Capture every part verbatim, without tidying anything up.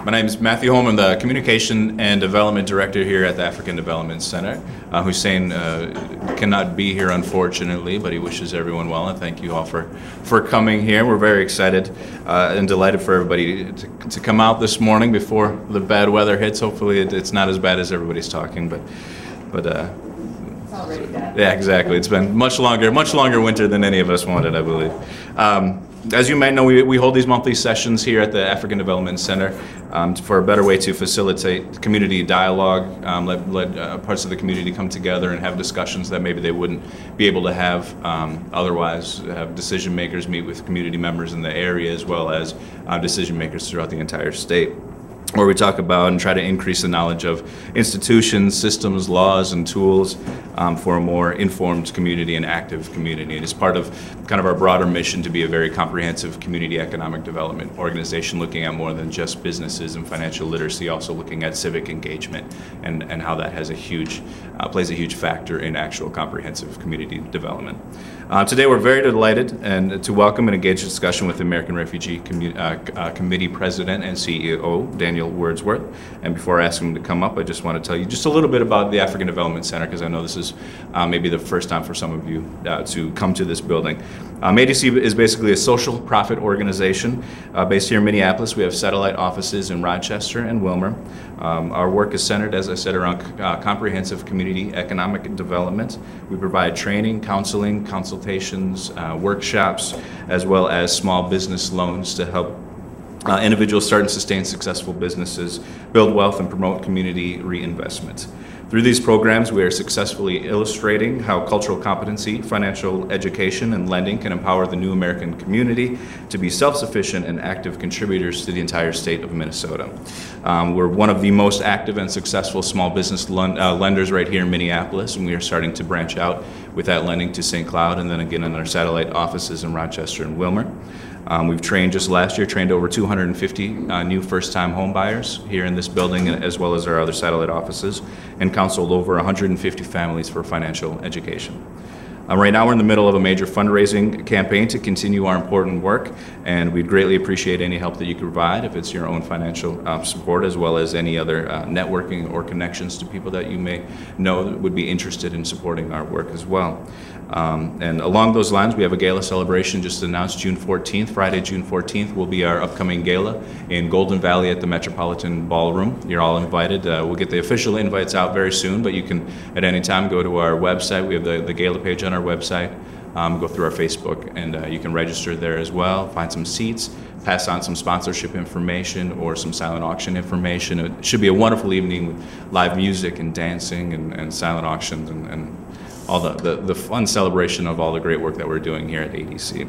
My name is Matthew Holm. I'm the Communication and Development Director here at the African Development Center. Uh, Hussein uh, cannot be here, unfortunately, but he wishes everyone well, and thank you all for, for coming here. We're very excited uh, and delighted for everybody to, to come out this morning before the bad weather hits. Hopefully it, it's not as bad as everybody's talking, but, but uh, it's already bad. Yeah, exactly. It's been much longer, much longer winter than any of us wanted, I believe. Um, As you might know, we, we hold these monthly sessions here at the African Development Center um, for a better way to facilitate community dialogue, um, let, let uh, parts of the community come together and have discussions that maybe they wouldn't be able to have um, otherwise, have decision makers meet with community members in the area as well as uh, decision makers throughout the entire state, where we talk about and try to increase the knowledge of institutions, systems, laws, and tools um, for a more informed community and active community. It is part of kind of our broader mission to be a very comprehensive community economic development organization, looking at more than just businesses and financial literacy, also looking at civic engagement and, and how that has a huge, uh, plays a huge factor in actual comprehensive community development. Uh, today we're very delighted and to welcome and engage in discussion with the American Refugee Commu uh, uh, Committee President and C E O, Daniel Wordsworth. And before I ask him to come up, I just want to tell you just a little bit about the African Development Center, because I know this is uh, maybe the first time for some of you uh, to come to this building. Um, A D C is basically a social profit organization uh, based here in Minneapolis. We have satellite offices in Rochester and Wilmer. Um, our work is centered, as I said, around uh, comprehensive community economic development. We provide training, counseling, consultations, uh, workshops, as well as small business loans to help Uh, individuals start and sustain successful businesses, build wealth, and promote community reinvestment. Through these programs, we are successfully illustrating how cultural competency, financial education, and lending can empower the new American community to be self-sufficient and active contributors to the entire state of Minnesota. Um, we're one of the most active and successful small business lend uh, lenders right here in Minneapolis, and we are starting to branch out with that lending to Saint Cloud and then again in our satellite offices in Rochester and Wilmer. Um, we've trained, just last year, trained over two hundred fifty uh, new first-time home buyers here in this building as well as our other satellite offices, and counseled over one hundred fifty families for financial education. Um, right now we're in the middle of a major fundraising campaign to continue our important work, and we'd greatly appreciate any help that you could provide, if it's your own financial uh, support as well as any other uh, networking or connections to people that you may know that would be interested in supporting our work as well. Um, and along those lines, we have a gala celebration just announced June fourteenth. Friday, June fourteenth will be our upcoming gala in Golden Valley at the Metropolitan Ballroom. You're all invited. Uh, we'll get the official invites out very soon, but you can at any time go to our website. We have the, the gala page on our website. Um, go through our Facebook, and uh, you can register there as well, find some seats, pass on some sponsorship information or some silent auction information. It should be a wonderful evening with live music and dancing and, and silent auctions and, and all the, the, the fun celebration of all the great work that we're doing here at A D C.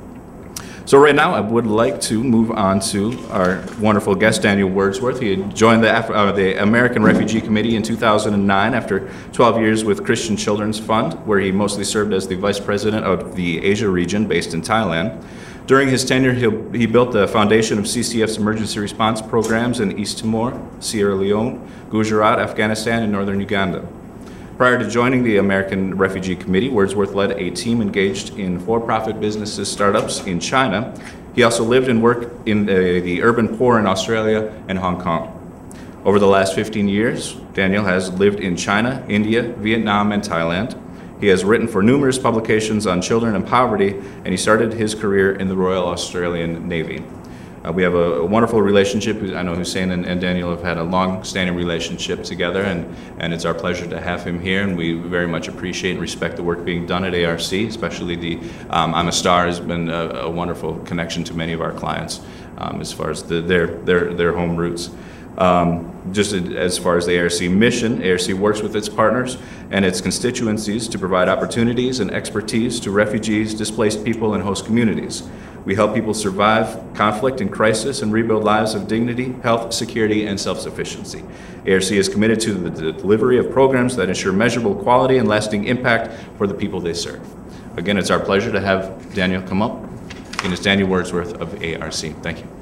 So right now I would like to move on to our wonderful guest, Daniel Wordsworth. He joined the, Af uh, the American Refugee Committee in two thousand nine after twelve years with Christian Children's Fund, where he mostly served as the Vice President of the Asia region based in Thailand. During his tenure, he, he built the foundation of C C F's emergency response programs in East Timor, Sierra Leone, Gujarat, Afghanistan, and northern Uganda. Prior to joining the American Refugee Committee, Wordsworth led a team engaged in for-profit businesses startups in China. He also lived and worked in the, the urban poor in Australia and Hong Kong. Over the last fifteen years, Daniel has lived in China, India, Vietnam, and Thailand. He has written for numerous publications on children and poverty, and he started his career in the Royal Australian Navy. Uh, we have a, a wonderful relationship. I know Hussein and, and Daniel have had a long-standing relationship together, and, and it's our pleasure to have him here, and we very much appreciate and respect the work being done at A R C, especially the um, I'm a Star has been a, a wonderful connection to many of our clients um, as far as the, their, their, their home roots. Um, just as far as the A R C mission, A R C works with its partners and its constituencies to provide opportunities and expertise to refugees, displaced people, and host communities. We help people survive conflict and crisis and rebuild lives of dignity, health, security, and self-sufficiency. A R C is committed to the delivery of programs that ensure measurable quality and lasting impact for the people they serve. Again, it's our pleasure to have Daniel come up. And it's Daniel Wordsworth of A R C. Thank you.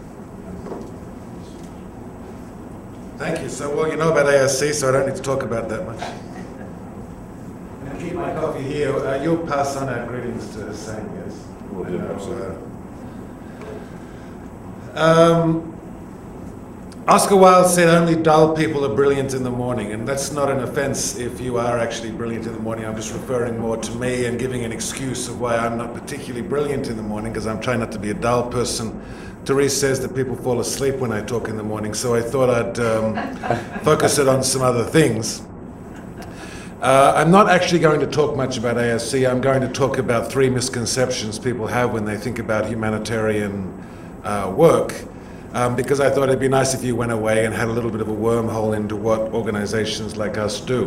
Thank you. So, well, you know about A R C, so I don't need to talk about that much. I'll keep my coffee here. Uh, you'll pass on our greetings to Hussein, yes? We'll do. Um, Oscar Wilde said only dull people are brilliant in the morning, and that's not an offense if you are actually brilliant in the morning. I'm just referring more to me and giving an excuse of why I'm not particularly brilliant in the morning, because I'm trying not to be a dull person. Therese says that people fall asleep when I talk in the morning, so I thought I'd um, focus it on some other things. Uh, I'm not actually going to talk much about A S C. I'm going to talk about three misconceptions people have when they think about humanitarian uh, work, um, because I thought it'd be nice if you went away and had a little bit of a wormhole into what organizations like us do.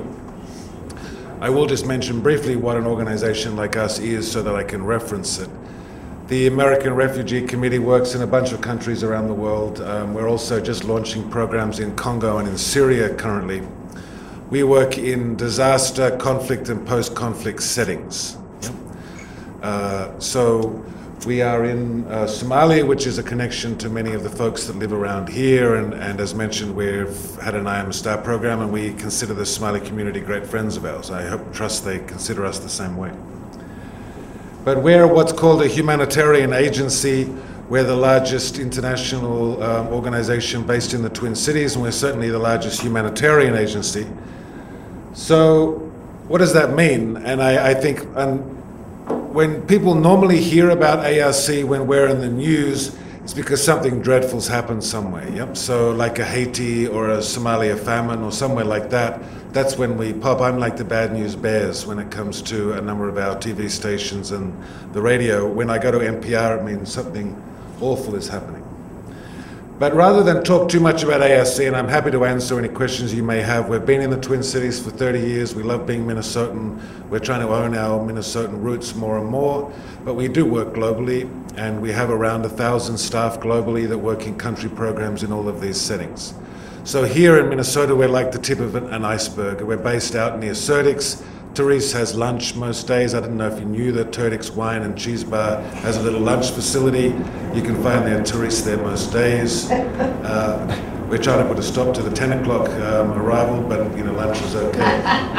I will just mention briefly what an organization like us is so that I can reference it. The American Refugee Committee works in a bunch of countries around the world. Um, we're also just launching programs in Congo and in Syria currently. We work in disaster, conflict, and post-conflict settings. Uh, so we are in uh, Somalia, which is a connection to many of the folks that live around here, and, and as mentioned, we've had an I Am a Star program, and we consider the Somali community great friends of ours. I hope, trust they consider us the same way. But we're what's called a humanitarian agency. We're the largest international um, organization based in the Twin Cities, and we're certainly the largest humanitarian agency. So what does that mean? And I, I think um, when people normally hear about A R C when we're in the news, it's because something dreadful's happened somewhere. Yep. So like a Haiti or a Somalia famine or somewhere like that, that's when we pop. I'm like the bad news bears when it comes to a number of our T V stations and the radio. When I go to N P R, it means something awful is happening. But rather than talk too much about A R C, and I'm happy to answer any questions you may have, we've been in the Twin Cities for thirty years. We love being Minnesotan. We're trying to own our Minnesotan roots more and more, but we do work globally, and we have around a thousand staff globally that work in country programs in all of these settings. So here in Minnesota, we're like the tip of an iceberg. We're based out near Serdix. Therese has lunch most days. I didn't know if you knew that Turdix Wine and Cheese Bar has a little lunch facility. You can find their Therese there most days. Uh, we're trying to put a stop to the ten o'clock um, arrival, but you know, lunch is okay.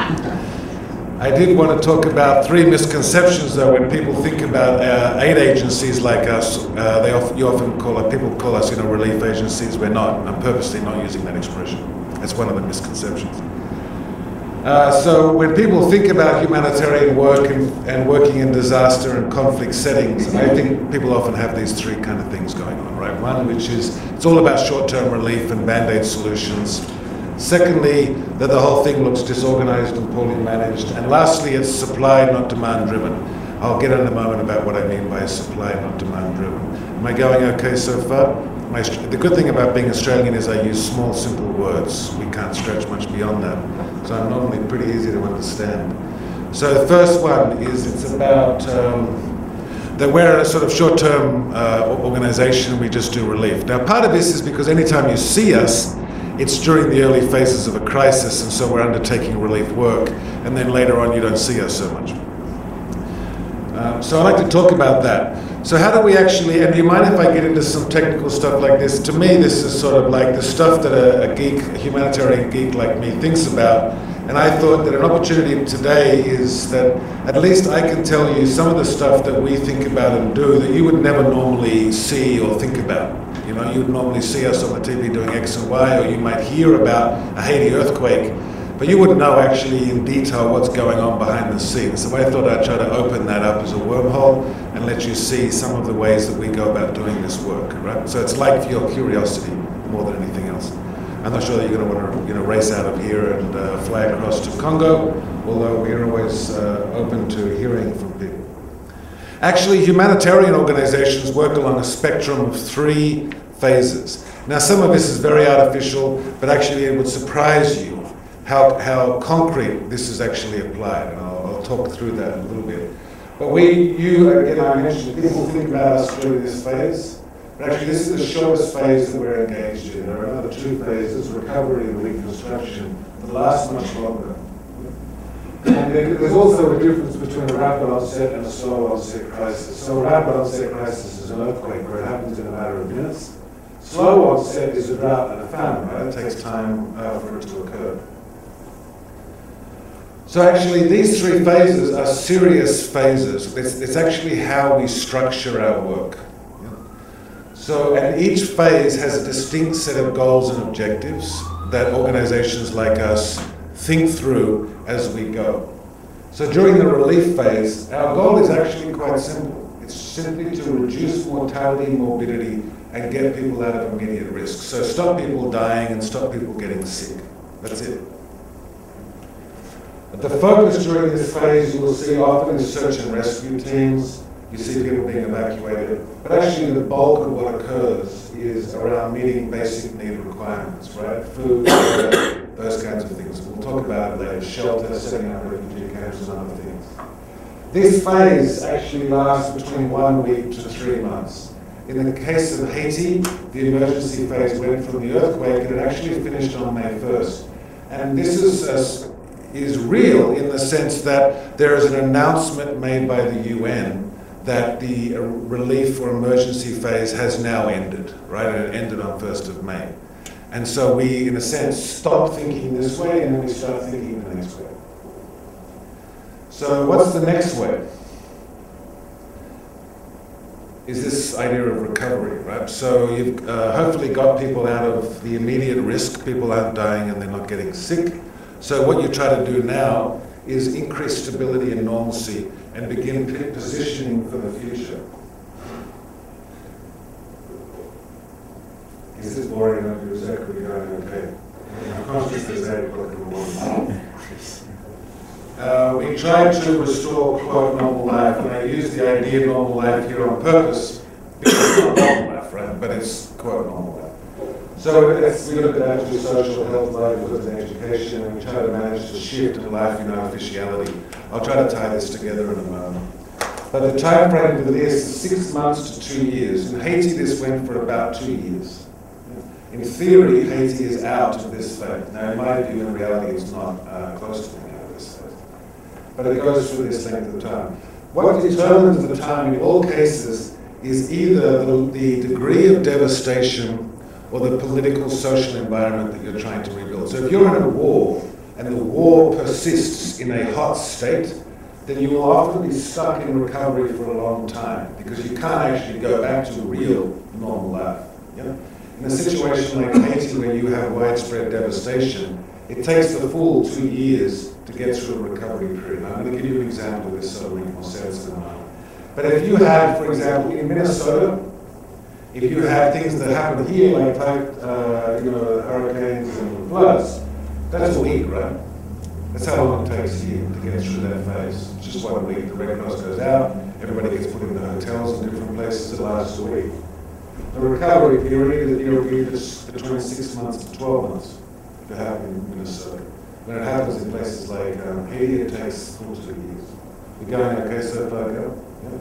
I did want to talk about three misconceptions, though, when people think about uh, aid agencies like us. Uh, they often, you often call it, people call us, you know, relief agencies. We're not. I'm purposely not using that expression. That's one of the misconceptions. Uh, so when people think about humanitarian work and, and working in disaster and conflict settings, I think people often have these three kind of things going on, right? One, which is it's all about short-term relief and band-aid solutions. Secondly, that the whole thing looks disorganized and poorly managed. And lastly, it's supply, not demand-driven. I'll get in a moment about what I mean by supply, not demand-driven. Am I going okay so far? My, the good thing about being Australian is I use small, simple words. We can't stretch much beyond that. So I'm normally pretty easy to understand. So the first one is it's about um, that we're a sort of short-term uh, organization. We just do relief. Now, part of this is because anytime you see us, it's during the early phases of a crisis, and so we're undertaking relief work, and then later on you don't see us so much. Um, so I'd like to talk about that. So how do we actually, and do you mind if I get into some technical stuff like this? To me, this is sort of like the stuff that a, a geek, a humanitarian geek like me thinks about. And I thought that an opportunity today is that at least I can tell you some of the stuff that we think about and do that you would never normally see or think about. You know, you would normally see us on the T V doing X and Y, or you might hear about a Haiti earthquake, but you wouldn't know actually in detail what's going on behind the scenes. So I thought I'd try to open that up as a wormhole and let you see some of the ways that we go about doing this work, right? So it's like your curiosity more than anything else. I'm not sure that you're going to want to, you know, race out of here and uh, fly across to Congo, although we're always uh, open to hearing from people. Actually, humanitarian organizations work along a spectrum of three phases. Now, some of this is very artificial, but actually it would surprise you how, how concrete this is actually applied, and I'll, I'll talk through that a little bit. But we, you, again, I mentioned, people think about us through this phase, but actually this is the shortest phase that we're engaged in. There are another two phases, recovery and reconstruction, that last much longer. And there's also a difference between a rapid onset and a slow onset crisis. So a rapid onset crisis is an earthquake where it happens in a matter of minutes. Slow onset is a drought and a famine, right? It takes time uh, for it to occur. So actually these three phases are serious phases. It's, it's actually how we structure our work. So, and each phase has a distinct set of goals and objectives that organizations like us think through as we go. So during the relief phase, our goal is actually quite simple. It's simply to reduce mortality, morbidity, and get people out of immediate risk. So stop people dying and stop people getting sick. That's it. The focus during this phase, you will see often is search and rescue teams. You see people being evacuated. But actually the bulk of what occurs is around meeting basic need requirements, right? Food, water, those kinds of things. We'll talk about it later. Shelter, setting up refugee camps and other things. This phase actually lasts between one week to three months. In the case of Haiti, the emergency phase went from the earthquake and it actually finished on May first. And this is, uh, is real in the sense that there is an announcement made by the U N that the uh, relief or emergency phase has now ended, right? And it ended on first of May. And so we, in a sense, stop thinking this way and then we start thinking the next way. So what's the next way? Is this idea of recovery, right? So you've uh, hopefully got people out of the immediate risk, people aren't dying and they're not getting sick. So what you try to do now is increase stability and normalcy and begin positioning for the future. Is this boring enough? You're exactly going okay. I'm conscious it's eight o'clock in the morning. Uh, we tried to restore, quote, normal life, and I use the idea of normal life here on purpose, because it's not normal life, right? But it's, quote, normal life. So it's, we look at actually social health, livelihoods, and education, and we try to manage to shift to life in artificiality. I'll try to tie this together in a moment. But the time frame for this is six months to two years. In Haiti, this went for about two years. In theory, Haiti is out of this phase. Now, in my view, in reality, it's not uh, close to being out of this phase. But it goes through this length of time. What determines the time in all cases is either the, the degree of devastation or the political, social environment that you're trying to rebuild. So if you're in a war and the war persists in a hot state, then you will often be stuck in recovery for a long time because you can't actually go back to real normal life. Yeah? In a situation like Haiti where you have widespread devastation, it takes the full two years to get through a recovery period. I'm going to give you an example of this so it'll make more sense in a moment. But if you had, for example, in Minnesota, if you had things that happened here, like type, uh, you know, hurricanes and floods, that's a week, right? That's how long it takes here to get through that phase. It's just one week. The Red Cross goes out, everybody gets put into hotels in different places. It lasts a week. The recovery period is between six months to twelve months. If it happens in Minnesota. When it happens in places like um, Haiti, it takes full two years. We're going okay so far, go? Yeah.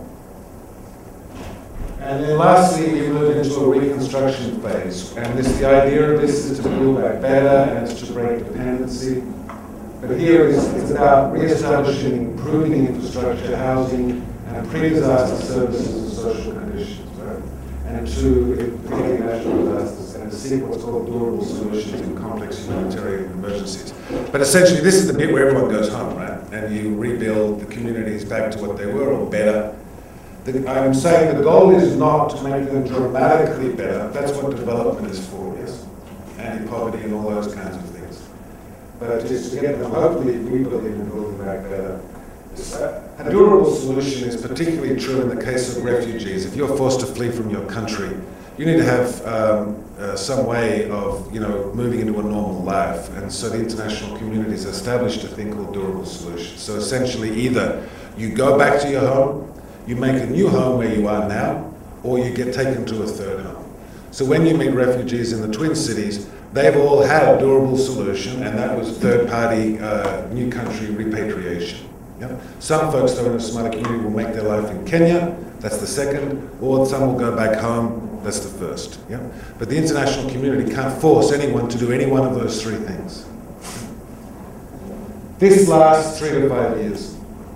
And then lastly, we move into a reconstruction phase. And this, the idea of this is to build back better and it's to break dependency. But here is, it's about re-establishing, improving infrastructure, housing, and pre-disaster services and social conditions, right? And to protect natural disasters and to seek what's called durable solutions in complex humanitarian emergencies. But essentially, this is the bit where everyone goes home, right? And you rebuild the communities back to what they were or better. The, I'm saying the goal is not to make them dramatically better. That's what development is for, yes? Anti-poverty and all those kinds of things. But just to get them hopefully rebuilding and building back better. A durable solution is particularly true in the case of refugees. If you're forced to flee from your country, you need to have um, uh, some way of, you know, moving into a normal life. And so the international community has established a thing called durable solutions. So essentially either you go back to your home, you make a new home where you are now, or you get taken to a third home. So when you meet refugees in the Twin Cities, they've all had a durable solution, and that was third-party uh, new country repatriation. Yeah? Some folks, though, in a smaller community will make their life in Kenya, that's the second, or some will go back home, that's the first. Yeah? But the international community can't force anyone to do any one of those three things. This lasts three to five years.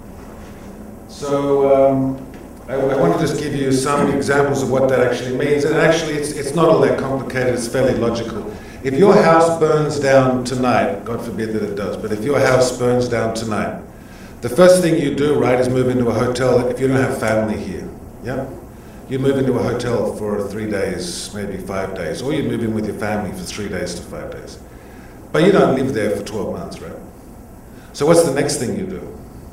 So um, I, I want to just give you some examples of what that actually means. And actually, it's, it's not all that complicated, it's fairly logical. If your house burns down tonight, God forbid that it does, but if your house burns down tonight, the first thing you do, right, is move into a hotel if you don't have family here. Yeah? you move into a hotel for three days, maybe five days, or you move in with your family for three days to five days. But you don't live there for twelve months, right? So what's the next thing you do?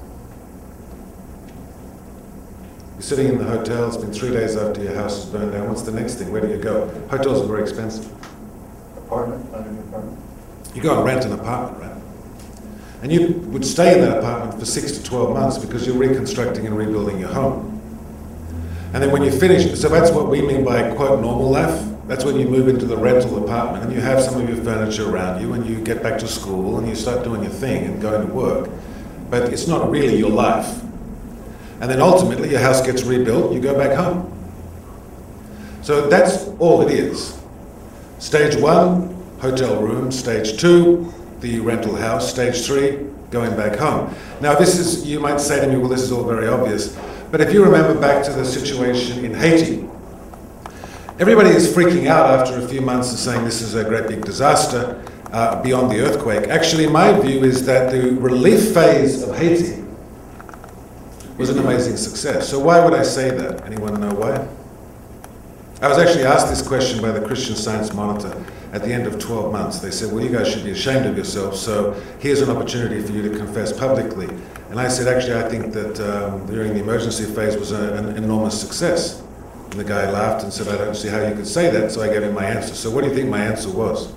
You're sitting in the hotel, it's been three days after your house is burned down. What's the next thing? Where do you go? Hotels are very expensive. Apartment, find an apartment. You go and rent an apartment, right? And you would stay in that apartment for six to twelve months because you're reconstructing and rebuilding your home. And then when you finish, so that's what we mean by, quote, normal life. That's when you move into the rental apartment and you have some of your furniture around you and you get back to school and you start doing your thing and going to work. But it's not really your life. And then ultimately your house gets rebuilt, you go back home. So that's all it is. Stage one, hotel room. Stage two, the rental house. Stage three, going back home. Now this is, you might say to me, well, this is all very obvious. But if you remember back to the situation in Haiti, everybody is freaking out after a few months and saying this is a great big disaster uh, beyond the earthquake. Actually, my view is that the relief phase of Haiti was an amazing success. So why would I say that? Anyone know why? I was actually asked this question by the Christian Science Monitor at the end of twelve months. They said, well, you guys should be ashamed of yourselves, so here's an opportunity for you to confess publicly. And I said, actually, I think that um, during the emergency phase was a, an enormous success. And the guy laughed and said, I don't see how you could say that, so I gave him my answer. So what do you think my answer was?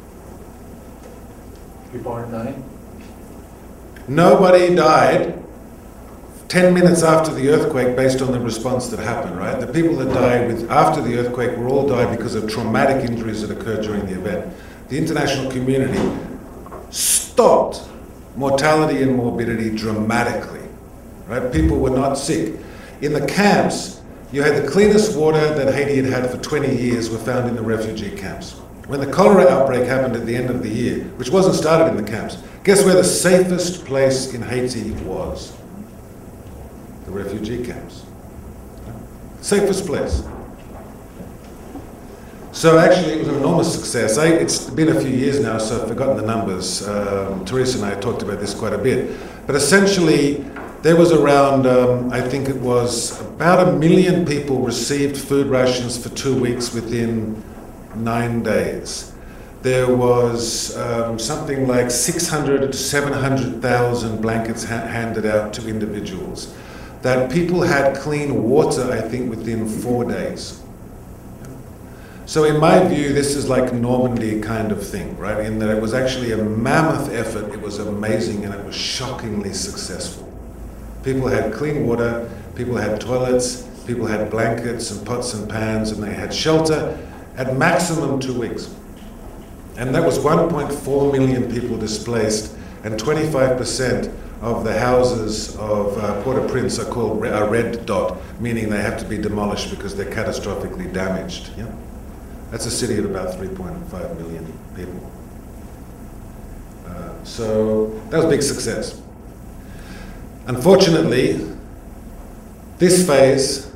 People aren't dying? Nobody died ten minutes after the earthquake based on the response that happened, right? The people that died with, after the earthquake were all died because of traumatic injuries that occurred during the event. The international community stopped mortality and morbidity dramatically, right? People were not sick. In the camps, you had the cleanest water that Haiti had had for twenty years were found in the refugee camps. When the cholera outbreak happened at the end of the year, which wasn't started in the camps, guess where the safest place in Haiti was? The refugee camps. Safest place. So actually it was an enormous success. I, it's been a few years now, so I've forgotten the numbers. Um, Teresa and I talked about this quite a bit. But essentially, there was around, um, I think it was about a million people received food rations for two weeks within nine days. There was um, something like six hundred to seven hundred thousand blankets ha handed out to individuals. That people had clean water, I think, within four days. So in my view, this is like Normandy kind of thing, right? In that it was actually a mammoth effort, it was amazing, and it was shockingly successful. People had clean water, people had toilets, people had blankets and pots and pans, and they had shelter at maximum two weeks. And that was one point four million people displaced, and twenty-five percent of the houses of uh, Port-au-Prince are called re a red dot, meaning they have to be demolished because they're catastrophically damaged. Yeah? That's a city of about three point five million people. Uh, so that was a big success. Unfortunately, this phase,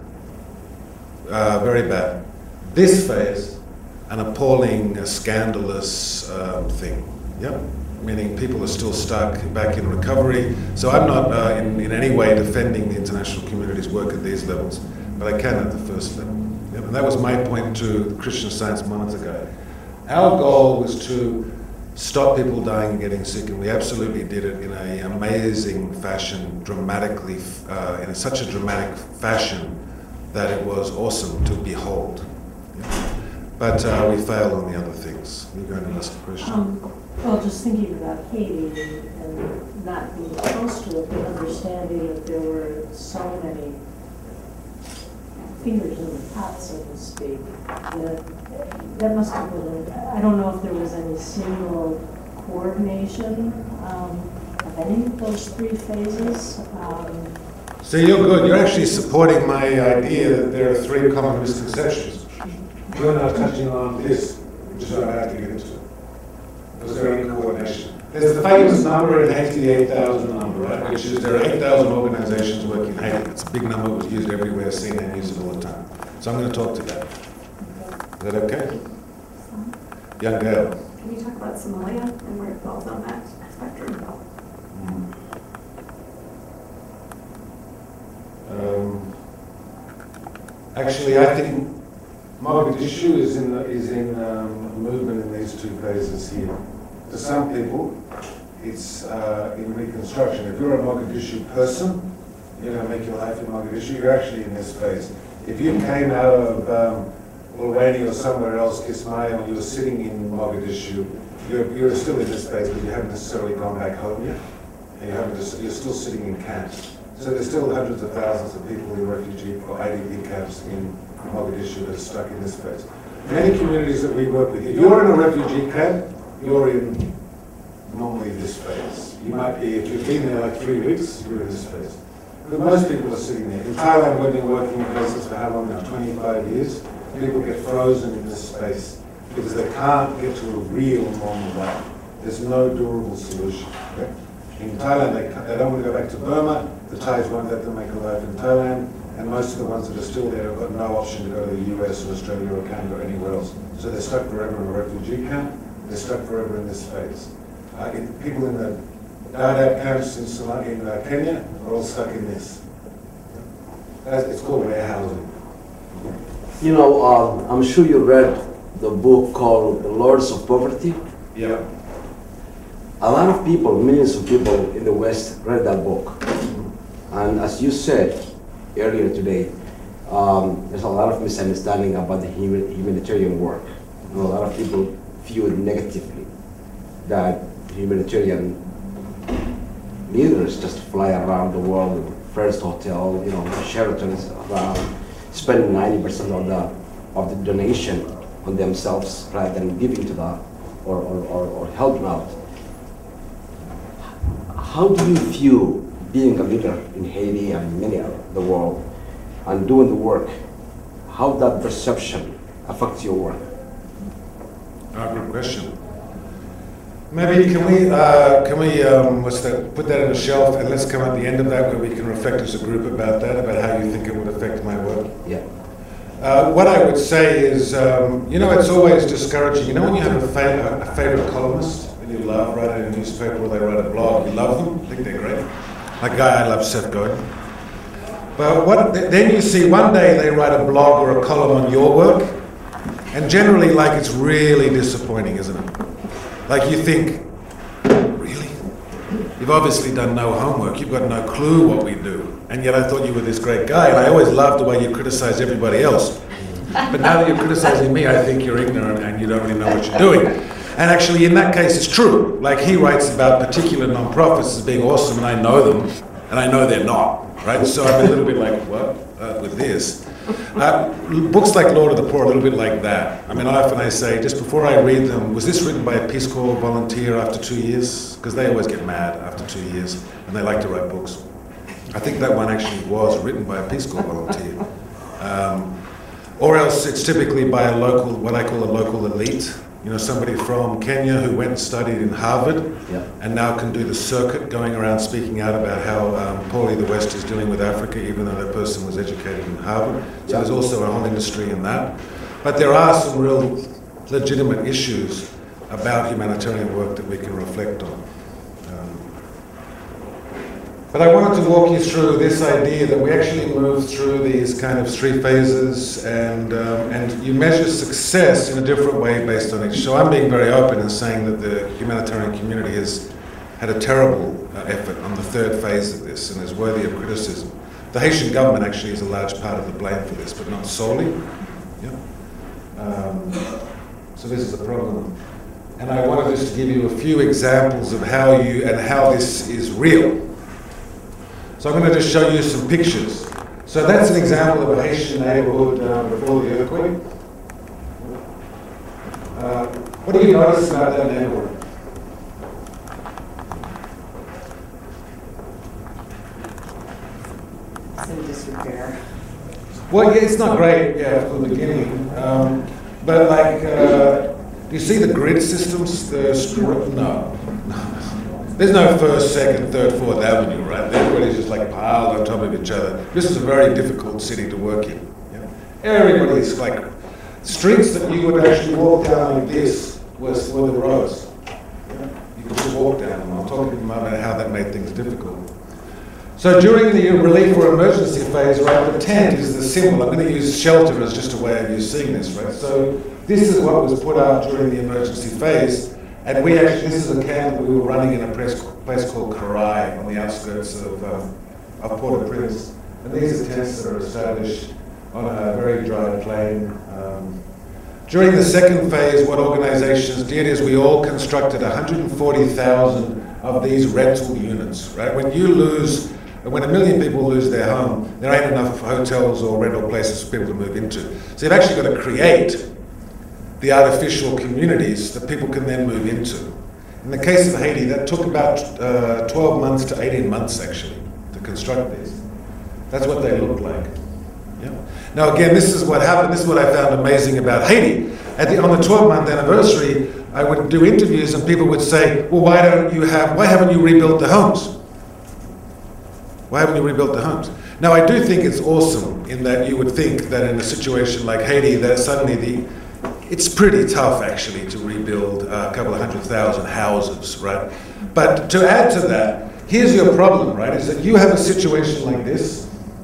uh, very bad. This phase, an appalling, uh, scandalous um, thing. Yep. Meaning people are still stuck back in recovery. So I'm not uh, in, in any way defending the international community's work at these levels, but I can at the first level. Yep. And that was my point to the Christian Science Monitor guy. Our goal was to stop people dying and getting sick, and we absolutely did it in an amazing fashion, dramatically, uh, in such a dramatic fashion that it was awesome to behold. Yeah. But uh, we failed on the other things. You're going to ask a question? Um, well, just thinking about Haiti and, and not being close to it, but understanding that there were so many fingers in the pot, so to speak, that, that must have been, I don't know if there was any single coordination um, of any of those three phases. Um, so you're good. You're actually supporting my idea that there are three common misconceptions. You're now touching on this, which is what I have to get into. Was there any coordination? There's the famous number in Haiti, the eight thousand number, right? Which is there are eight thousand organizations working in Haiti. It's a big number, it was used everywhere, C N N uses it all the time. So I'm going to talk to that. Is that okay? Young girl. Can you talk about Somalia and where it falls on that spectrum? Mm. Um, Actually, I think Mogadishu is in the, is in um, movement in these two phases here. To some people, it's uh, in reconstruction. If you're a Mogadishu person, you're going to make your life in Mogadishu, you're actually in this phase. If you came out of um, Ulwani or somewhere else, Kismayo, and you were sitting in Mogadishu, you're, you're still in this phase, but you haven't necessarily gone back home yet. And you haven't just, you're still sitting in camps. So there's still hundreds of thousands of people in refugee or I D P camps in Mogadishu that are stuck in this phase. Many communities that we work with, if you're in a refugee camp, you're in normally this phase. You might be, if you've been there like three weeks, you're in this phase. But most people are sitting there. In Thailand, we've been working in places for how long now? twenty-five years. People get frozen in this space because they can't get to a real normal life. There's no durable solution. Okay? In Thailand, they, they don't want to go back to Burma. The Thais won't let them make a life in Thailand. And most of the ones that are still there have got no option to go to the U S or Australia or Canada or anywhere else. So they're stuck forever in a refugee camp. They're stuck forever in this phase. Uh, in, people in the Dadaab camps in, Somal in uh, Kenya are all stuck in this. That's, it's called warehousing. You know, um, I'm sure you read the book called The Lords of Poverty. Yeah. A lot of people, millions of people in the West read that book. And as you said earlier today, um, there's a lot of misunderstanding about the human, humanitarian work. And a lot of people view it negatively, that humanitarian leaders just fly around the world in first hotel, you know, Sheratons around, spend ninety percent of the of the donation on themselves rather than giving to the or, or, or, or helping out. How do you view being a leader in Haiti and many of the world and doing the work? How that perception affects your work? Oh, good question. Maybe can we uh, can we um, what's that? Put that on a shelf and let's come at the end of that where we can reflect as a group about that, about how you think it would affect my work. Yeah. Uh, what I would say is, um, you know, it's always discouraging. You know, when you have a, fa a favorite columnist and you love writing a newspaper or they write a blog, you love them, think they're great. Like guy I love, Seth Godin. But what then you see one day they write a blog or a column on your work, and generally, like, it's really disappointing, isn't it? Like you think, really? You've obviously done no homework. You've got no clue what we do. And yet I thought you were this great guy. And I always loved the way you criticize everybody else. But now that you're criticizing me, I think you're ignorant and you don't really know what you're doing. And actually, in that case, it's true. Like he writes about particular non-profits as being awesome, and I know them, and I know they're not, right? So I'm a little bit like, what, uh, with this? Uh, books like Lord of the Poor are a little bit like that. I mean, often I say, just before I read them, was this written by a Peace Corps volunteer after two years? Because they always get mad after two years, and they like to write books. I think that one actually was written by a Peace Corps volunteer. Um, or else it's typically by a local, what I call a local elite. You know, somebody from Kenya who went and studied in Harvard, yeah, and now can do the circuit going around speaking out about how um, poorly the West is dealing with Africa, even though that person was educated in Harvard. So yeah, there's also a whole industry in that. But there are some real legitimate issues about humanitarian work that we can reflect on. But I wanted to walk you through this idea that we actually move through these kind of three phases, and um, and you measure success in a different way based on each. So I'm being very open and saying that the humanitarian community has had a terrible uh, effort on the third phase of this and is worthy of criticism. The Haitian government actually is a large part of the blame for this, but not solely. Yeah. Um, so this is a problem. And I wanted just to give you a few examples of how you, and how this is real. So I'm going to just show you some pictures. So that's an example of a Haitian neighborhood um, before the earthquake. Uh, what do you notice about that neighborhood? It's in disrepair. Well, yeah, it's not great, yeah, from the beginning. Um, but like, uh, do you see the grid systems? The stri- no. There's no first, second, third, fourth avenue, right? Everybody's just like piled on top of each other. This is a very difficult city to work in. Yeah? Everybody's like, streets that you would actually walk down like this was, were the roads. Yeah? You could just walk down them. I'm talking about how that made things difficult. So during the relief or emergency phase, right, the tent is the symbol. I'm going to use shelter as just a way of you seeing this, right? So this is what was put out during the emergency phase, and we actually, this is a camp that we were running in a place, place called Karai on the outskirts of, um, of Port-au-Prince. And these are tents that are established on a very dry plain. Um, during the second phase, what organizations did is we all constructed one hundred forty thousand of these rental units, right? When you lose When a million people lose their home, there ain't enough hotels or rental places for people to move into. So you've actually got to create the artificial communities that people can then move into. In the case of Haiti, that took about uh, twelve months to eighteen months actually to construct these. That's what they look like. Yeah. Now again, this is what happened. This is what I found amazing about Haiti. At the, on the twelve month anniversary, I would do interviews and people would say, well, why don't you have, why haven't you rebuilt the homes? Why haven't you rebuilt the homes? Now, I do think it's awesome in that you would think that in a situation like Haiti, that suddenly the, it's pretty tough actually to rebuild a couple of hundred thousand houses, right? But to add to that, here's your problem, right? Is that you have a situation like this.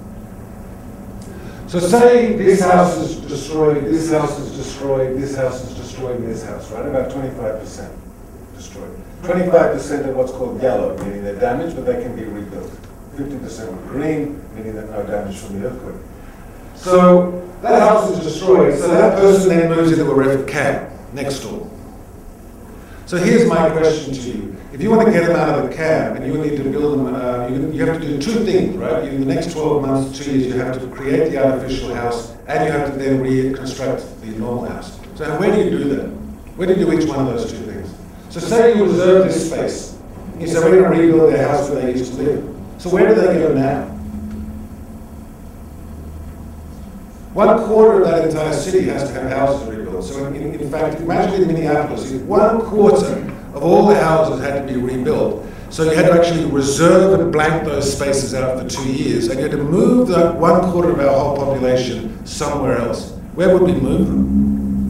So say this house is destroyed, this house is destroyed, this house is destroyed, and this house, right? About twenty-five percent destroyed. twenty-five percent of what's called yellow, meaning they're damaged, but they can be rebuilt. fifty percent were green, meaning that no damage from the earthquake. So that house is destroyed, so that person then moves into a refugee camp next door. So here's my question to you. If you want to get them out of the camp and you need to build them, uh, you, you have to do two things, right? In the next twelve months, two years, you have to create the artificial house and you have to then reconstruct the normal house. So where do you do that? Where do you do each one of those two things? So say you reserve this space. You say we're going to rebuild their house where they used to live. So where do they go now? One quarter of that entire city has to have houses rebuilt. So in, in fact, imagine in Minneapolis, one quarter of all the houses had to be rebuilt. So you had to actually reserve and blank those spaces out for two years. And you had to move that one quarter of our whole population somewhere else. Where would we move them?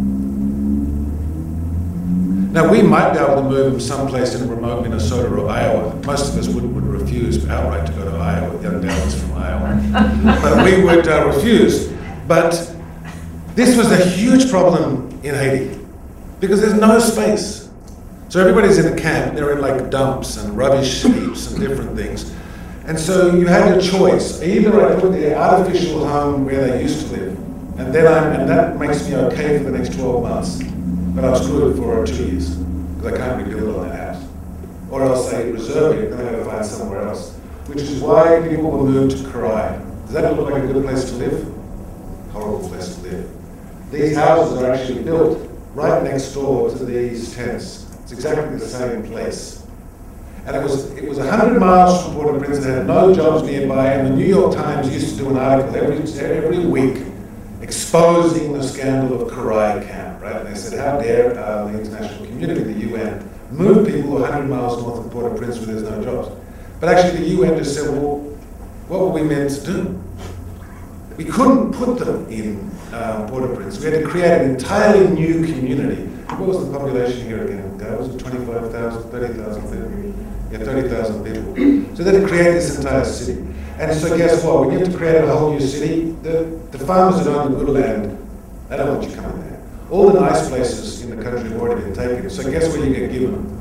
Now, we might be able to move them someplace in remote Minnesota or Iowa. Most of us would, would refuse outright to go to Iowa. Young Dallas from Iowa. But we would uh, refuse. But this was a huge problem in Haiti because there's no space. So everybody's in a camp. They're in like dumps and rubbish heaps and different things. And so you had a choice. Either I put the artificial home where they used to live, and then I'm, and that makes me okay for the next twelve months. But I'm screwed for two years because I can't rebuild on that house. Or else I reserve it, then I gotta find somewhere else. Which is why people will move to Karai. Does that look like a good place to live? Horrible place to live. These houses are actually built right next door to these tents. It's exactly the same place. And it was it was one hundred miles from Port-au-Prince. It had no jobs nearby, and the New York Times used to do an article every every week exposing the scandal of Karai camp, right? And they said, how dare uh, the international community, the U N, move people one hundred miles north of Port-au-Prince where there's no jobs. But actually the U N just said, well, what were we meant to do? We couldn't put them in uh, Port-au-Prince. We had to create an entirely new community. What was the population here again? Uh, was it twenty-five thousand, thirty thousand people? Yeah, thirty thousand people. So they had to create this entire city. And so guess what? When you have to create a whole new city, the, the farmers that own the good land, they don't want you coming there. All the nice places in the country have already been taken. So guess where you get given?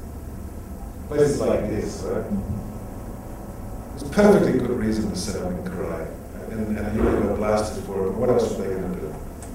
Places like this, right? It's a perfectly good reason to set up in Karai. And, and you got blasted for it. What else were they going to do?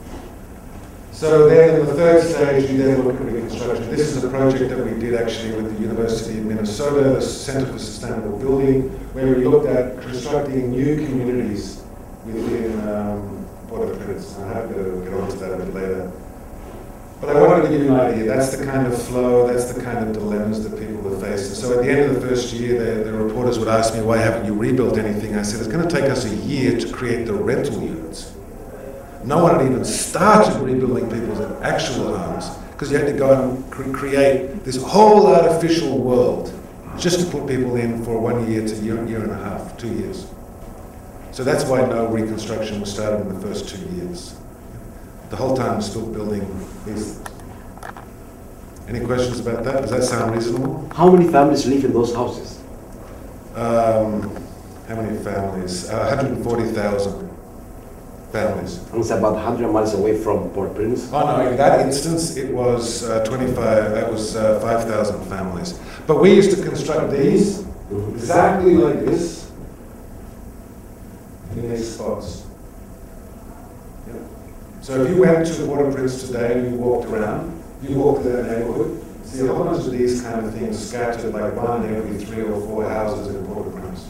So then in the third stage, we then look at reconstruction. This is a project that we did actually with the University of Minnesota, the Center for Sustainable Building, where we looked at constructing new communities within um, Port-au-Prince. I'm happy to get onto that a bit later. But I wanted to give you an idea. That's the kind of flow, that's the kind of dilemmas that people are facing. So at the end of the first year, the, the reporters would ask me, why haven't you rebuilt anything? I said, it's going to take us a year to create the rental units. No one had even started rebuilding people's actual homes because you had to go and cre create this whole artificial world just to put people in for one year to year, year and a half, two years. So that's why no reconstruction was started in the first two years. The whole time we're still building these things. Any questions about that? Does that sound reasonable? How many families live in those houses? Um, how many families? Uh, one hundred forty thousand families. It's about one hundred miles away from Port-au-Prince. Oh no, in that instance it was uh, twenty-five, that was uh, five thousand families. But we used to construct these Mhm. exactly like this in these spots. Yeah. So if you went to Port-au-Prince today and you walked around, you walked to that neighborhood, see a whole bunch of these kind of things scattered like one every three or four houses in Port-au-Prince.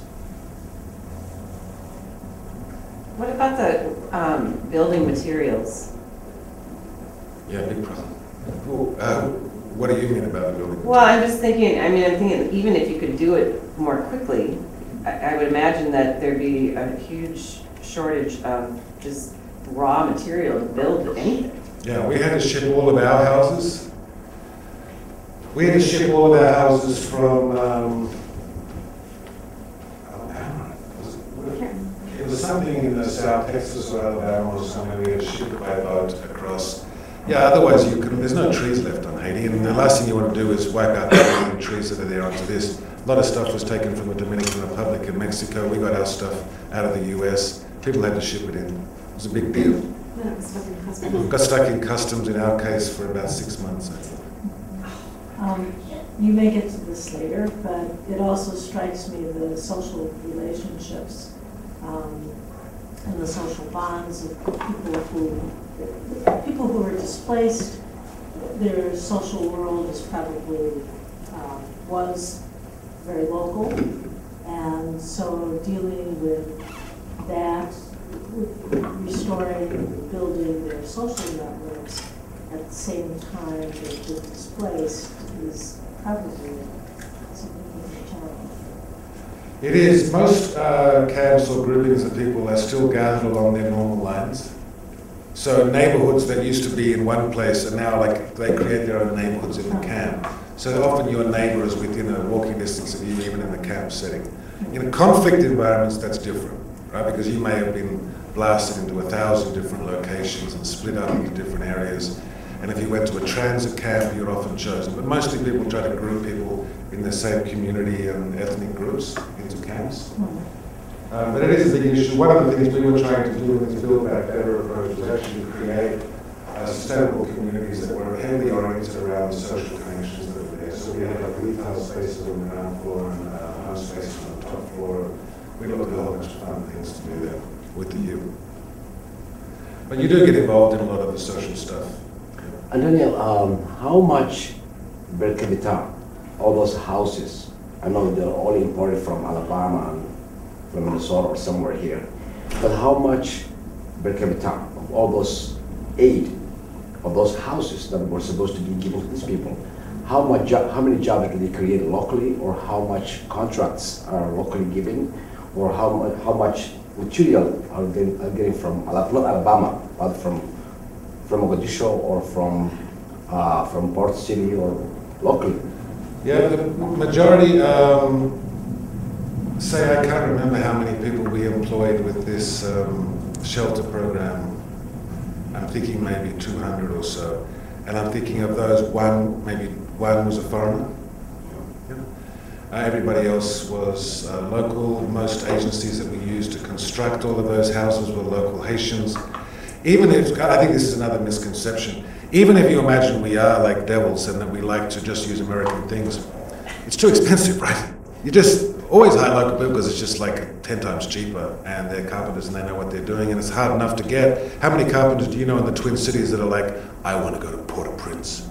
What about the um, building materials? Yeah, big problem. Well, uh, what do you mean about the building? Well, I'm just thinking, I mean, I'm thinking even if you could do it more quickly, I, I would imagine that there'd be a huge shortage of just raw material to build anything. Yeah, we had to ship all of our houses. We had to ship all of our houses from, um, Alabama. Was it, it was something in the South Texas or Alabama or somewhere. We had to ship it by boat across. Yeah, otherwise you couldn't, there's no trees left on Haiti, and the last thing you want to do is wipe out the trees that are there onto this. A lot of stuff was taken from the Dominican Republic and Mexico. We got our stuff out of the U S. People had to ship it in. It was a big deal. Then it was stuck in customs. Got stuck in customs in our case for about six months, I think. Um, You may get to this later, but it also strikes me the social relationships um, and the social bonds of people who, people who are displaced. Their social world is probably, um, was very local, and so dealing with that, restoring, building their social networks at the same time that they're displaced is probably significant challenge. It is. Most uh, camps or groupings of people are still gathered along their normal lines. So neighborhoods that used to be in one place are now like, they create their own neighborhoods in the camp. So often your neighbor is within a walking distance of you, even in the camp setting. In conflict environments, that's different, right? Because you may have been blasted into a thousand different locations and split up into different areas. And if you went to a transit camp, you're often chosen. But mostly people try to group people in the same community and ethnic groups into camps. Um, but it is a big issue. One of the things we were trying to do in this Build Back Better approach was actually create uh, sustainable communities that were heavily oriented around the social connections that were there. So we had like retail spaces on the ground floor and uh, home spaces on the top floor. We looked at a whole bunch of fun things to do there with the youth. But you do get involved in a lot of the social stuff. And Daniel, um, how much per capita, all those houses, I know they're all imported from Alabama and from Minnesota or somewhere here, but how much per capita of all those aid, of those houses that were supposed to be given to these people, how much, jo how many jobs do they create locally, or how much contracts are locally given, or how, mu how much material are they are getting from, not Alabama, but from from Mogadishu or from uh, from Port City or locally? Yeah, the majority, um, say I can't remember how many people we employed with this um, shelter program. I'm thinking maybe two hundred or so. And I'm thinking of those, one, maybe one was a foreigner. Yeah. Uh, everybody else was uh, local. Most agencies that we used to construct all of those houses were local Haitians. Even if, I think this is another misconception, even if you imagine we are like devils and that we like to just use American things, it's too expensive, right? You just always hire local people because it's just like ten times cheaper, and they're carpenters and they know what they're doing, and it's hard enough to get. How many carpenters do you know in the Twin Cities that are like, I want to go to Port-au-Prince,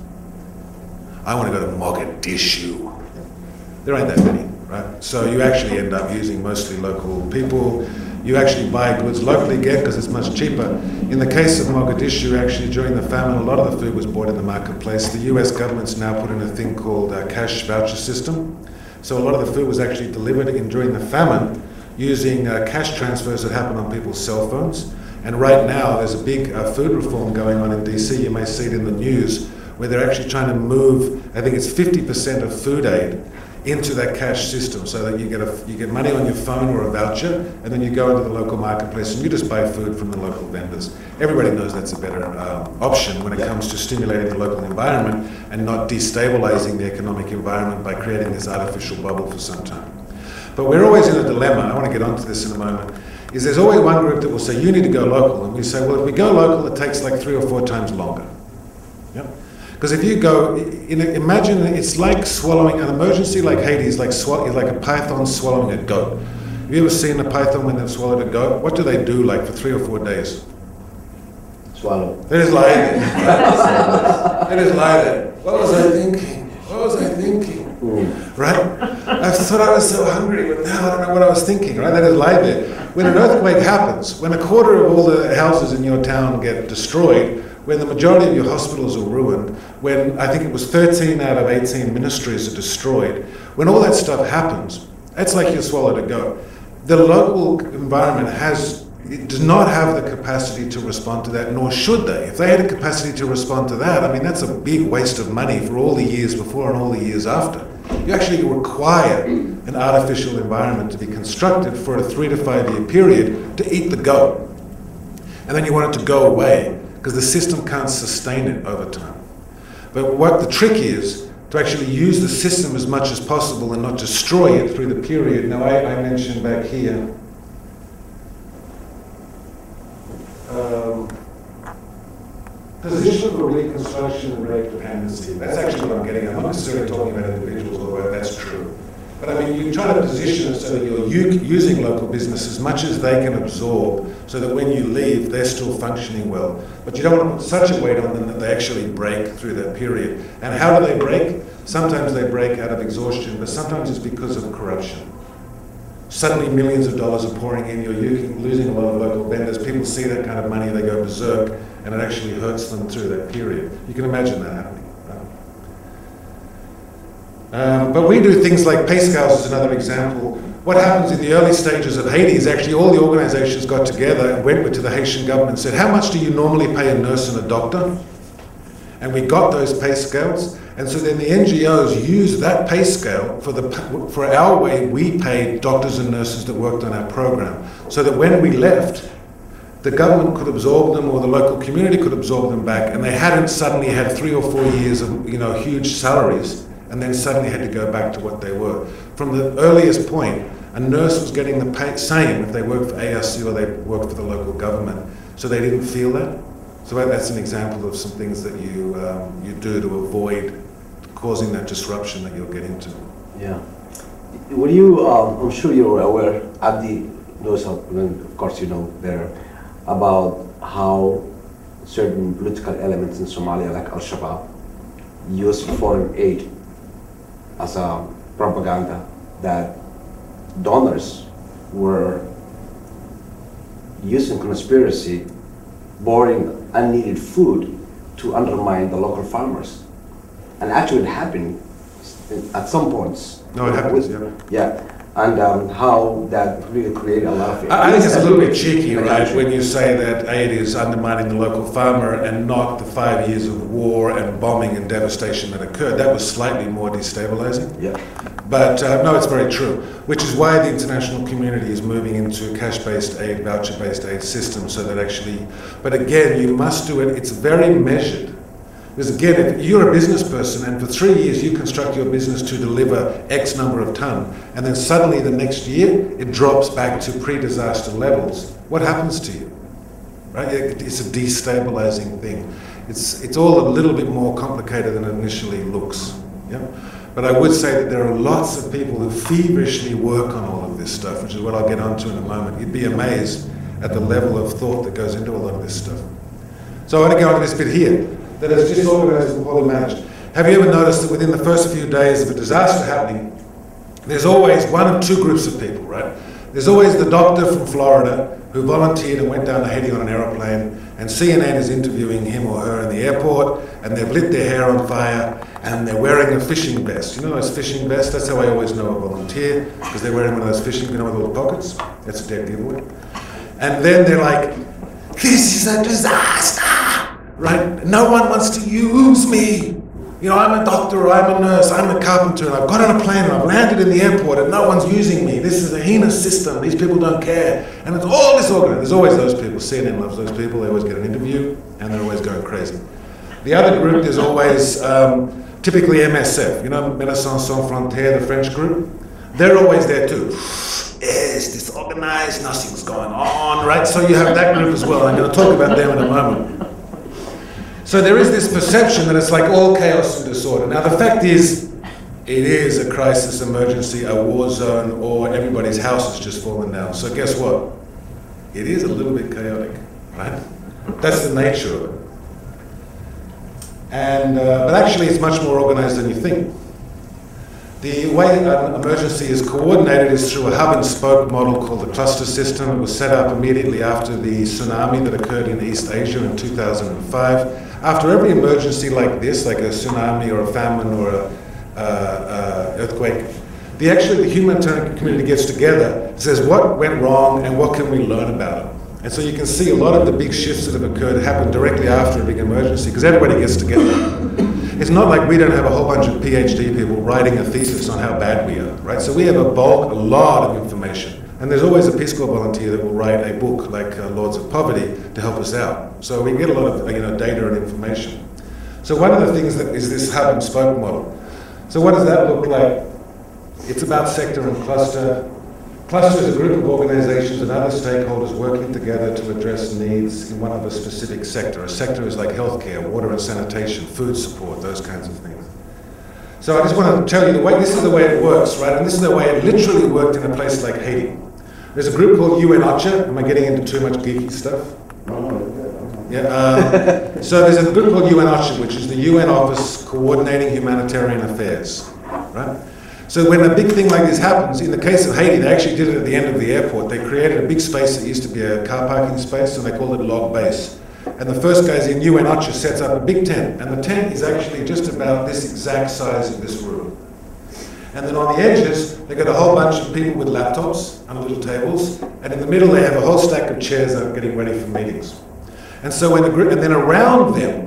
I want to go to Mogadishu? There ain't that many, right? So you actually end up using mostly local people. You actually buy goods locally again because it's much cheaper. In the case of Mogadishu, actually during the famine, a lot of the food was bought in the marketplace. The U S government's now put in a thing called a cash voucher system. So a lot of the food was actually delivered in during the famine using uh, cash transfers that happen on people's cell phones. And right now there's a big uh, food reform going on in D C. You may see it in the news, where they're actually trying to move, I think it's fifty percent of food aid into that cash system, so that you get a, you get money on your phone or a voucher, and then you go into the local marketplace and you just buy food from the local vendors. Everybody knows that's a better um, option when it comes to stimulating the local environment and not destabilizing the economic environment by creating this artificial bubble for some time. But we're always in a dilemma. I want to get onto this in a moment. Is there's always one group that will say, you need to go local. And we say, well, if we go local, it takes like three or four times longer. Yep. Because if you go, in a, imagine it's like swallowing an emergency like Hades, like, swallow, like a python swallowing a goat. Have you ever seen a python when they've swallowed a goat? What do they do like for three or four days? Swallow. They just lie there. They just lie there. What was I thinking? What was I thinking? Mm. Right? I thought I was so hungry, but now I don't know what I was thinking, right? They just lie there. When an earthquake happens, when a quarter of all the houses in your town get destroyed, when the majority of your hospitals are ruined, when I think it was thirteen out of eighteen ministries are destroyed, when all that stuff happens, it's like you swallowed a goat. The local environment has, it does not have the capacity to respond to that, nor should they. If they had a capacity to respond to that, I mean, that's a big waste of money for all the years before and all the years after. You actually require an artificial environment to be constructed for a three to five year period to eat the goat. And then you want it to go away, because the system can't sustain it over time. But what the trick is, to actually use the system as much as possible and not destroy it through the period. Now, I, I mentioned back here, um, position for reconstruction and rate dependency. That's actually what I'm getting at. I'm not necessarily talking about individuals, although that's true. But I mean, you try to position it so that you're u- using local business as much as they can absorb, so that when you leave, they're still functioning well. But you don't want to put such a weight on them that they actually break through that period. And how do they break? Sometimes they break out of exhaustion, but sometimes it's because of corruption. Suddenly millions of dollars are pouring in, you're losing a lot of local vendors, people see that kind of money, they go berserk, and it actually hurts them through that period. You can imagine that happening. Um, but we do things like pay scales is another example. What happens in the early stages of Haiti is actually all the organizations got together and went to the Haitian government and said, how much do you normally pay a nurse and a doctor? And we got those pay scales. And so then the N G Os used that pay scale for, the, for our way we paid doctors and nurses that worked on our program. So that when we left, the government could absorb them or the local community could absorb them back, and they hadn't suddenly had three or four years of, you know, huge salaries and then suddenly had to go back to what they were. From the earliest point, a nurse was getting the pay, same if they worked for A R C or they worked for the local government. So they didn't feel that. So that's an example of some things that you um, you do to avoid causing that disruption that you'll get into. Yeah. Would you, um, I'm sure you're aware, Abdi knows, how, of course you know better, about how certain political elements in Somalia, like Al-Shabaab, use foreign aid as a propaganda that donors were using conspiracy, boarding unneeded food to undermine the local farmers. And actually it happened at some points. No, it happens, yeah. Yeah. And um, how that really created a lot of... I think it's a little bit cheeky, right, when you say that aid is undermining the local farmer and not the five years of war and bombing and devastation that occurred. That was slightly more destabilizing. Yeah. But uh, no, it's very true, which is why the international community is moving into cash-based aid, voucher-based aid systems, so that actually... But again, you must do it, it's very measured. Because again, if you're a business person and for three years you construct your business to deliver X number of ton, and then suddenly the next year it drops back to pre-disaster levels, what happens to you? Right? It's a destabilizing thing. It's, it's all a little bit more complicated than it initially looks. Yeah? But I would say that there are lots of people who feverishly work on all of this stuff, which is what I'll get onto in a moment. You'd be amazed at the level of thought that goes into a lot of this stuff. So I want to go on to this bit here. That is disorganized and poorly managed. Have you ever noticed that within the first few days of a disaster happening, there's always one of two groups of people, right? There's always the doctor from Florida who volunteered and went down to Haiti on an aeroplane, and C N N is interviewing him or her in the airport, and they've lit their hair on fire, and they're wearing a fishing vest. You know those fishing vests? That's how I always know a volunteer, because they're wearing one of those fishing, you know, with all the pockets. That's a dead giveaway. And then they're like, this is a disaster! Right? No one wants to use me. You know, I'm a doctor, or I'm a nurse, I'm a carpenter, and I've got on a plane and I've landed in the airport and no one's using me. This is a heinous system. These people don't care. And it's all disorganized. There's always those people. C N N loves those people. They always get an interview and they're always going crazy. The other group, there's always um, typically M S F, you know, Médecins Sans Frontières, the French group. they're always there too. Yes, disorganized, nothing's going on, right? So you have that group as well. I'm going to talk about them in a moment. So there is this perception that it's like all chaos and disorder. Now the fact is, it is a crisis, emergency, a war zone, or everybody's house has just fallen down. So guess what? It is a little bit chaotic, right? That's the nature of it. And, uh, but actually it's much more organized than you think. The way an emergency is coordinated is through a hub and spoke model called the cluster system. It was set up immediately after the tsunami that occurred in East Asia in two thousand five. After every emergency like this, like a tsunami or a famine or a uh, uh, earthquake, the actually the humanitarian community gets together, says what went wrong and what can we learn about it. And so you can see a lot of the big shifts that have occurred happen directly after a big emergency because everybody gets together. It's not like we don't have a whole bunch of PhD people writing a thesis on how bad we are, right? So we have a bulk, a lot of information. And there's always a Peace Corps volunteer that will write a book like uh, Lords of Poverty to help us out. So we get a lot of you know, data and information. So one of the things that is this hub and spoke model. So what does that look like? It's about sector and cluster. Cluster is a group of organizations and other stakeholders working together to address needs in one of a specific sector. A sector is like healthcare, water and sanitation, food support, those kinds of things. So I just want to tell you the way, this is the way it works, right? And this is the way it literally worked in a place like Haiti. There's a group called U N OCHA. Am I getting into too much geeky stuff? Yeah. Uh, so there's a group called U N OCHA, which is the U N Office Coordinating Humanitarian Affairs, right? So when a big thing like this happens, in the case of Haiti, they actually did it at the end of the airport. They created a big space that used to be a car parking space, and they called it log base. And the first guys in U N OCHA sets up a big tent, and the tent is actually just about this exact size of this room. And then on the edges, they've got a whole bunch of people with laptops and little tables, and in the middle they have a whole stack of chairs that are getting ready for meetings. And so when the group, and then around them,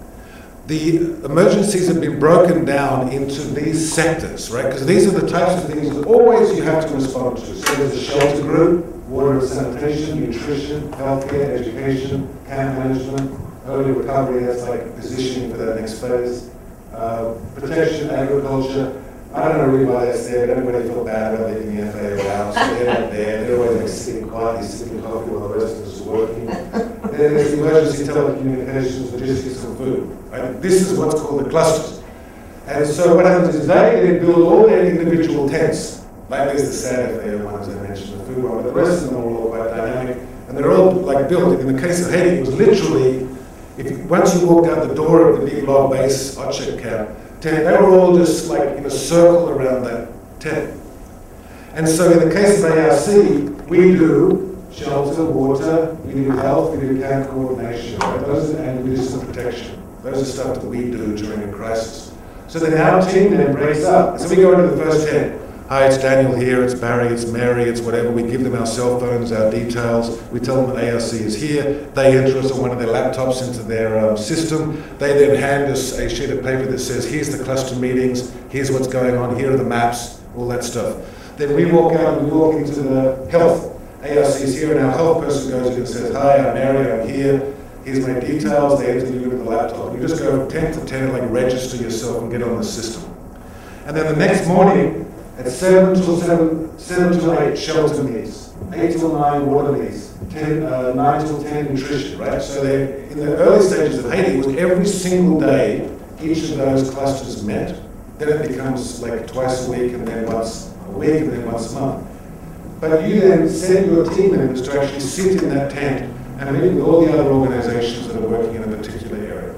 the emergencies have been broken down into these sectors, right? Because these are the types of things that always you have to respond to. So there's a shelter group, water and sanitation, nutrition, healthcare, education, camp management, early recovery, that's like positioning for that next phase, uh, protection, agriculture. I don't know really why that's there, but everybody felt bad about leaving the F A O out, so they're not there. They're always like sitting quietly, sipping coffee while the rest of us are working. Then there's emergency telecommunications, logistics, and food. Right? This is what's called the clusters. And so what happens is they, they build all their individual tents. Like there's the sad F A O ones I mentioned, the food one, but the rest of them are all quite dynamic. And they're all like built. In the case of Haiti, it was literally, if you, once you walked out the door of the big log base OCHA camp, tent, they were all just like in a circle around that tent. And so in the case of A R C, we do shelter, water, we do health, we do camp coordination, right? Those are, and we do some protection. Those are stuff that we do during a crisis. So then our team then breaks up. So we go into the first tent. Hi, it's Daniel here, it's Barry, it's Mary, it's whatever. We give them our cell phones, our details. We tell them that A R C is here. They enter us on one of their laptops into their um, system. They then hand us a sheet of paper that says, here's the cluster meetings, here's what's going on, here are the maps, all that stuff. Then we walk out and we walk into the health. A R C is here, and our health person goes in and says, hi, I'm Mary, I'm here. Here's my details. They enter you with the laptop. You just go from tent to tent and like register yourself and get on the system. And then the next morning, at seven till seven, seven till eight, shelter meets. Eight till nine, water meets. Ten, uh, nine till ten, nutrition. Right. So they, in the early stages of Haiti, it was every single day each of those clusters met. Then it becomes like twice a week, and then once a week, and then once a month. But you then send your team members to actually sit in that tent and meet with all the other organizations that are working in a particular area.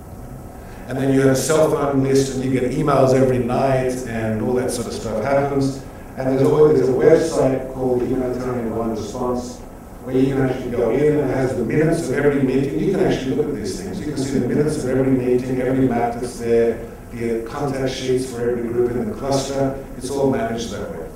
And then you have a cell phone list, and you get emails every night, and all that sort of stuff happens. And there's always there's a website called Humanitarian One Response, where you can actually go in and it has the minutes of every meeting. You can actually look at these things. You can see the minutes of every meeting, every map that's there, the contact sheets for every group in the cluster. It's all managed that way.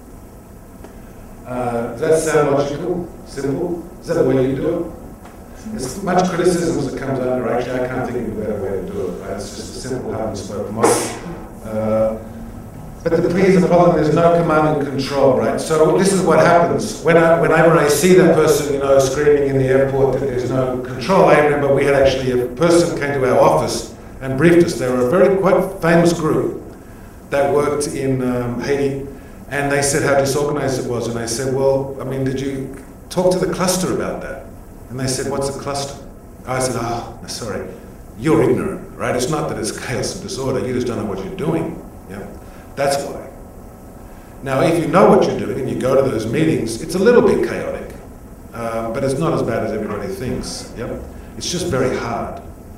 Uh, does that sound logical? Simple? Is that the way you do it? As much criticism as it comes under, actually, I can't think of a better way to do it. Right? It's just a simple hub and spoke model. Uh, but the please, the problem, there's no command and control, right? So this is what happens. When I, whenever I see that person, you know, screaming in the airport that there's no control, I remember we had actually a person came to our office and briefed us. They were a very quite famous group that worked in um, Haiti. And they said how disorganized it was. And I said, well, I mean, did you talk to the cluster about that? And they said, what's a cluster? I said, oh, sorry, you're ignorant, right? It's not that it's chaos and disorder, you just don't know what you're doing. Yeah? That's why. Now, if you know what you're doing and you go to those meetings, it's a little bit chaotic, uh, but it's not as bad as everybody thinks. Yep? It's just very hard.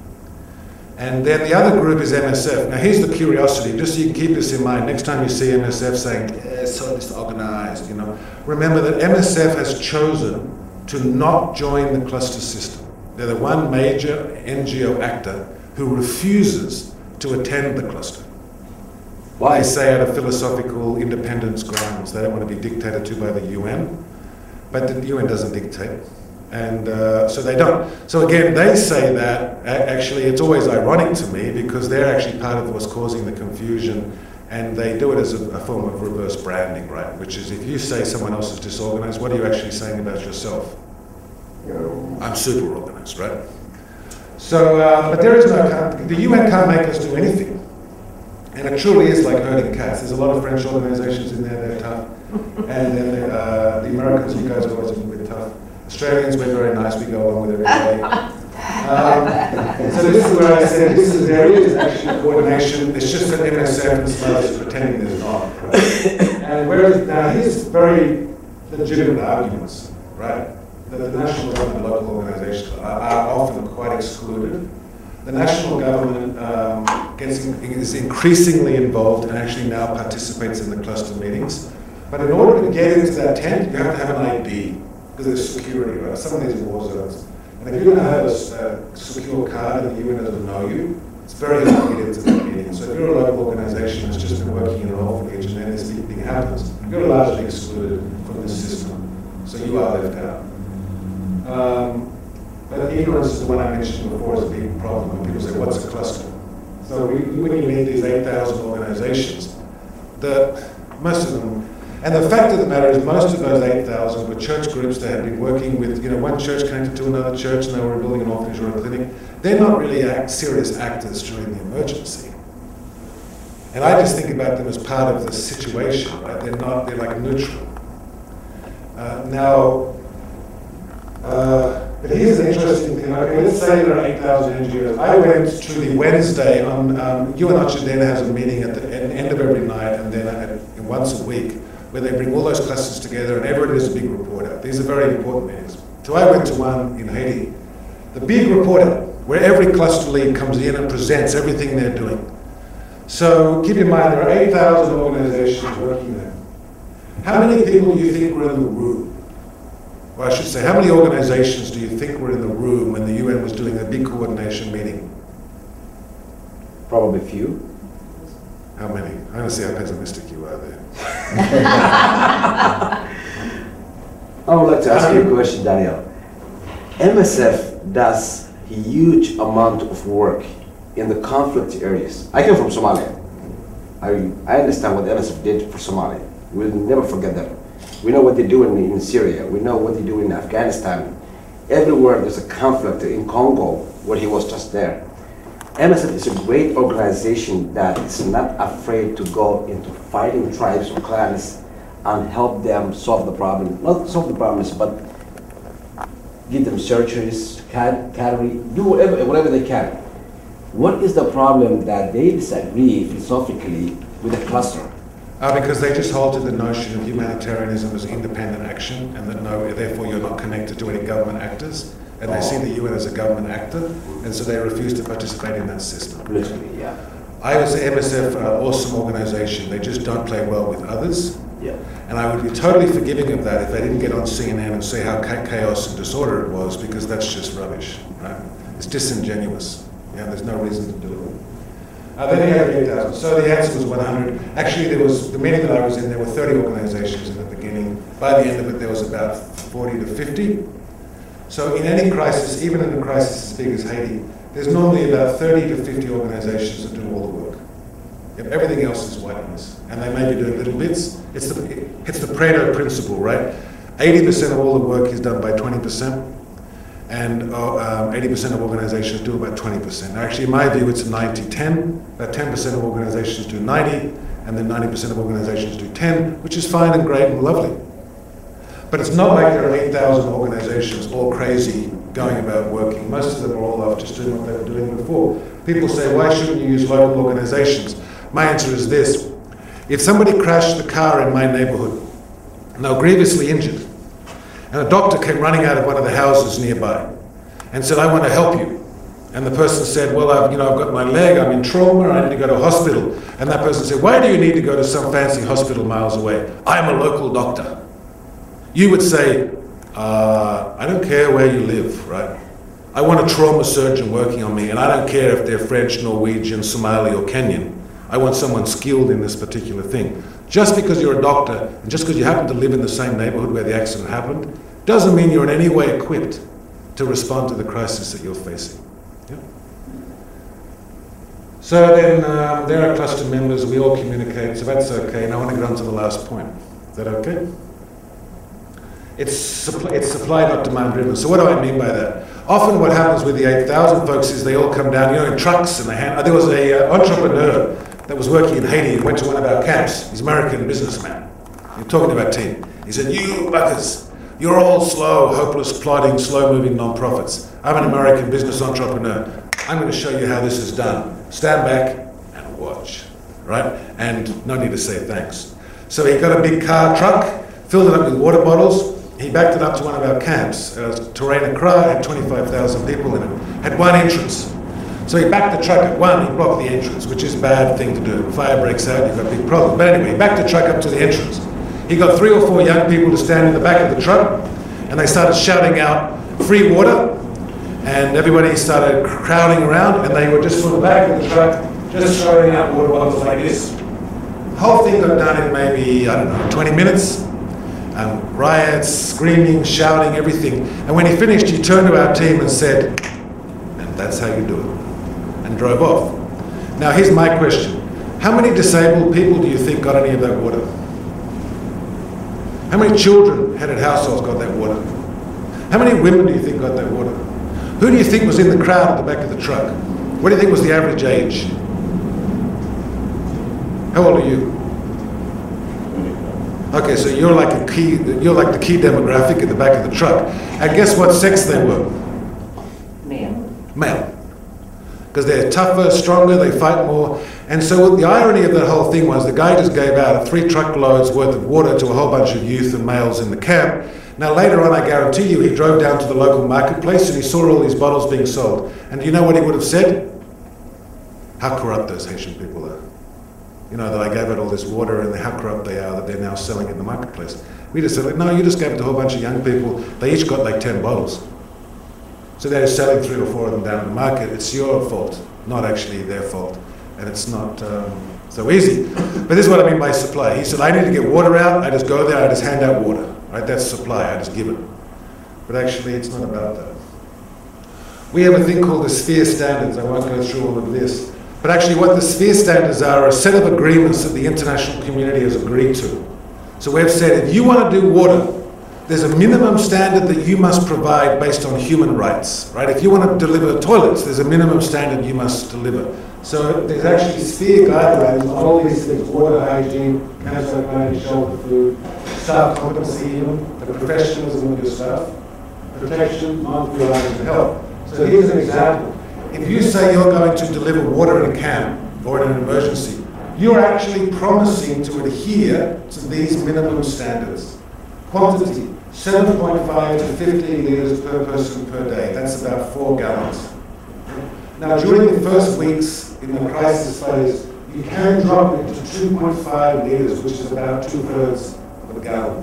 And then the other group is M S F. Now here's the curiosity, just so you can keep this in mind. Next time you see M S F saying, yeah, so disorganized, you know, remember that M S F has chosen to not join the cluster system. They're the one major N G O actor who refuses to attend the cluster. Why? They say out of philosophical independence grounds. They don't want to be dictated to by the U N, but the U N doesn't dictate. And uh, so they don't. So again, they say that, actually it's always ironic to me because they're actually part of what's causing the confusion, and they do it as a, a form of reverse branding, right? Which is if you say someone else is disorganized, what are you actually saying about yourself? I'm super organized, right? So, uh, but there is no, the U N can't make us do anything. And it truly is like herding cats. There's a lot of French organizations in there, they're tough. And then uh, the Americans, you guys are always a little bit tough. Australians, we're very nice, we go along with every day. Um, so this is where I said, this is, there is actually coordination, it's just that M S F and stuff is pretending there's not. Right? And whereas, now here's very legitimate arguments, right? That the national government and local organizations are, are often quite excluded. The national government um, gets in, is increasingly involved and actually now participates in the cluster meetings. But in order to get into that tent, you have to have an I D. Because there's security, right? Some of these are war zones. And if you don't have a uh, secure card and the U N doesn't know you, it's very hard to get into that meeting. So if you're a local organization that's just been working in an orphanage and then this thing happens, you're largely excluded from the system. So you are left out. Um, but ignorance is the one I mentioned before as a big problem. When people say, what's a cluster? So we, when you meet these eight thousand organizations, the, most of them, and the fact of the matter is most of those eight thousand were church groups that had been working with, you know, one church connected to another church and they were building an orphanage or a clinic. They're not really act, serious actors during the emergency. And I just think about them as part of the situation, right? They're not, they're like neutral. Uh, now, uh, but here's an interesting thing. Okay, let's say there are eight thousand N G Os. I went to the Wednesday on, um, U N then has a meeting at the end of every night and then at, once a week, where they bring all those clusters together and everyone does a big report out. These are very important meetings. So I went to one in Haiti. The big report out, where every cluster lead comes in and presents everything they're doing. So keep in mind, there are eight thousand organizations working there. How many people do you think were in the room? Or I should say, how many organizations do you think were in the room when the U N was doing a big coordination meeting? Probably few. How many? I don't see how pessimistic you are there. I would like to ask you a question, Daniel. M S F does a huge amount of work in the conflict areas. I came from Somalia. I, I understand what M S F did for Somalia. We'll never forget that. We know what they do in, in Syria. We know what they do in Afghanistan. Everywhere there's a conflict, in Congo, where he was just there. M S F is a great organization that is not afraid to go into fighting tribes or clans and help them solve the problem. Not solve the problems, but give them surgeries, carry, do whatever, whatever they can. What is the problem that they disagree philosophically with the cluster? Uh, because they just hold to the notion of humanitarianism as independent action, and that no, therefore you're not connected to any government actors. And they see the U N as a government actor, and so they refuse to participate in that system. Literally, yeah. I would say M S F are an awesome organization. They just don't play well with others. Yeah. And I would be totally forgiving of that if they didn't get on C N N and say how chaos and disorder it was, because that's just rubbish, right? It's disingenuous. Yeah, there's no reason to do it. Uh, then you have eight thousand. So the answer was one hundred. Actually, there was, the meeting that I was in, there were thirty organizations in the beginning. By the end of it, there was about forty to fifty. So in any crisis, even in a crisis as big as Haiti, there's normally about thirty to fifty organizations that do all the work. Yep, everything else is white noise. And they may be doing little bits. It's the, it's the Pareto principle, right? eighty percent of all the work is done by twenty percent. And uh, um, eighty percent of organizations do about twenty percent. Actually, in my view, it's ninety ten. About ten percent of organizations do ninety, and then ninety percent of organizations do ten, which is fine and great and lovely. But it's not like there are eight thousand organizations all crazy going about working. Most of them are all off just doing what they were doing before. People say, why shouldn't you use local organizations? My answer is this. If somebody crashed the car in my neighborhood, and they were grievously injured, and a doctor came running out of one of the houses nearby and said, I want to help you. And the person said, well, I've, you know, I've got my leg, I'm in trauma, I need to go to a hospital. And that person said, why do you need to go to some fancy hospital miles away? I'm a local doctor. You would say, uh, I don't care where you live, right? I want a trauma surgeon working on me, and I don't care if they're French, Norwegian, Somali, or Kenyan. I want someone skilled in this particular thing. Just because you're a doctor, and just because you happen to live in the same neighborhood where the accident happened, doesn't mean you're in any way equipped to respond to the crisis that you're facing. Yeah? So then, um, there are cluster members, we all communicate, so that's okay. And I want to get on to the last point. Is that okay? It's supply, it's supply, not demand driven. So what do I mean by that? Often what happens with the eight thousand folks is they all come down, you know, in trucks, and they hand, uh, there was a uh, entrepreneur that was working in Haiti and went to one of our camps. He's an American businessman. You're talking to our team. He said, you buggers, you're all slow, hopeless, plodding, slow-moving non-profits. I'm an American business entrepreneur. I'm going to show you how this is done. Stand back and watch, right? And no need to say thanks. So he got a big car truck, filled it up with water bottles. He backed it up to one of our camps. Uh, Terrain Accra had twenty-five thousand people in it. Had one entrance. So he backed the truck at one, he blocked the entrance, which is a bad thing to do. Fire breaks out, you've got a big problem. But anyway, he backed the truck up to the entrance. He got three or four young people to stand in the back of the truck, and they started shouting out, free water, and everybody started crowding around, and they were just from the back of the truck, just throwing out water bottles like this. The whole thing got done in maybe, I don't know, twenty minutes. Um, riots, screaming, shouting, everything. And when he finished, he turned to our team and said, and that's how you do it, and drove off. Now here's my question. How many disabled people do you think got any of that water? How many children headed households got that water? How many women do you think got that water? Who do you think was in the crowd at the back of the truck? What do you think was the average age? How old are you? Okay, so you're like a key, you're like the key demographic at the back of the truck. And guess what sex they were? Male. Male. Because they're tougher, stronger, they fight more. And so the irony of that whole thing was the guy just gave out three truckloads worth of water to a whole bunch of youth and males in the camp. Now later on, I guarantee you, he drove down to the local marketplace and he saw all these bottles being sold. And do you know what he would have said? How corrupt those Haitian people are. You know, that I gave out all this water and how corrupt they are that they're now selling in the marketplace. We just said, like, no, you just gave it to a whole bunch of young people. They each got like ten bottles. So they're selling three or four of them down in the market. It's your fault, not actually their fault. And it's not um, so easy. But this is what I mean by supply. He said, I need to get water out. I just go there, I just hand out water. Right? That's supply, I just give it. But actually, it's not about that. We have a thing called the sphere standards. I won't go through all of this. But actually what the sphere standards are are a set of agreements that the international community has agreed to. So we've said if you want to do water, there's a minimum standard that you must provide based on human rights, right? If you want to deliver toilets, there's a minimum standard you must deliver. So there's actually sphere guidelines on all these things: water hygiene, cancer hygiene, shelter food, staff competency even, the professionalism of your staff, protection, non-food items and health. So here's an example. If you say you're going to deliver water in a camp or in an emergency, you're actually promising to adhere to these minimum standards. Quantity, seven point five to fifteen litres per person per day. That's about four gallons. Now, during the first weeks in the crisis phase, you can drop it to two point five litres, which is about two-thirds of a gallon.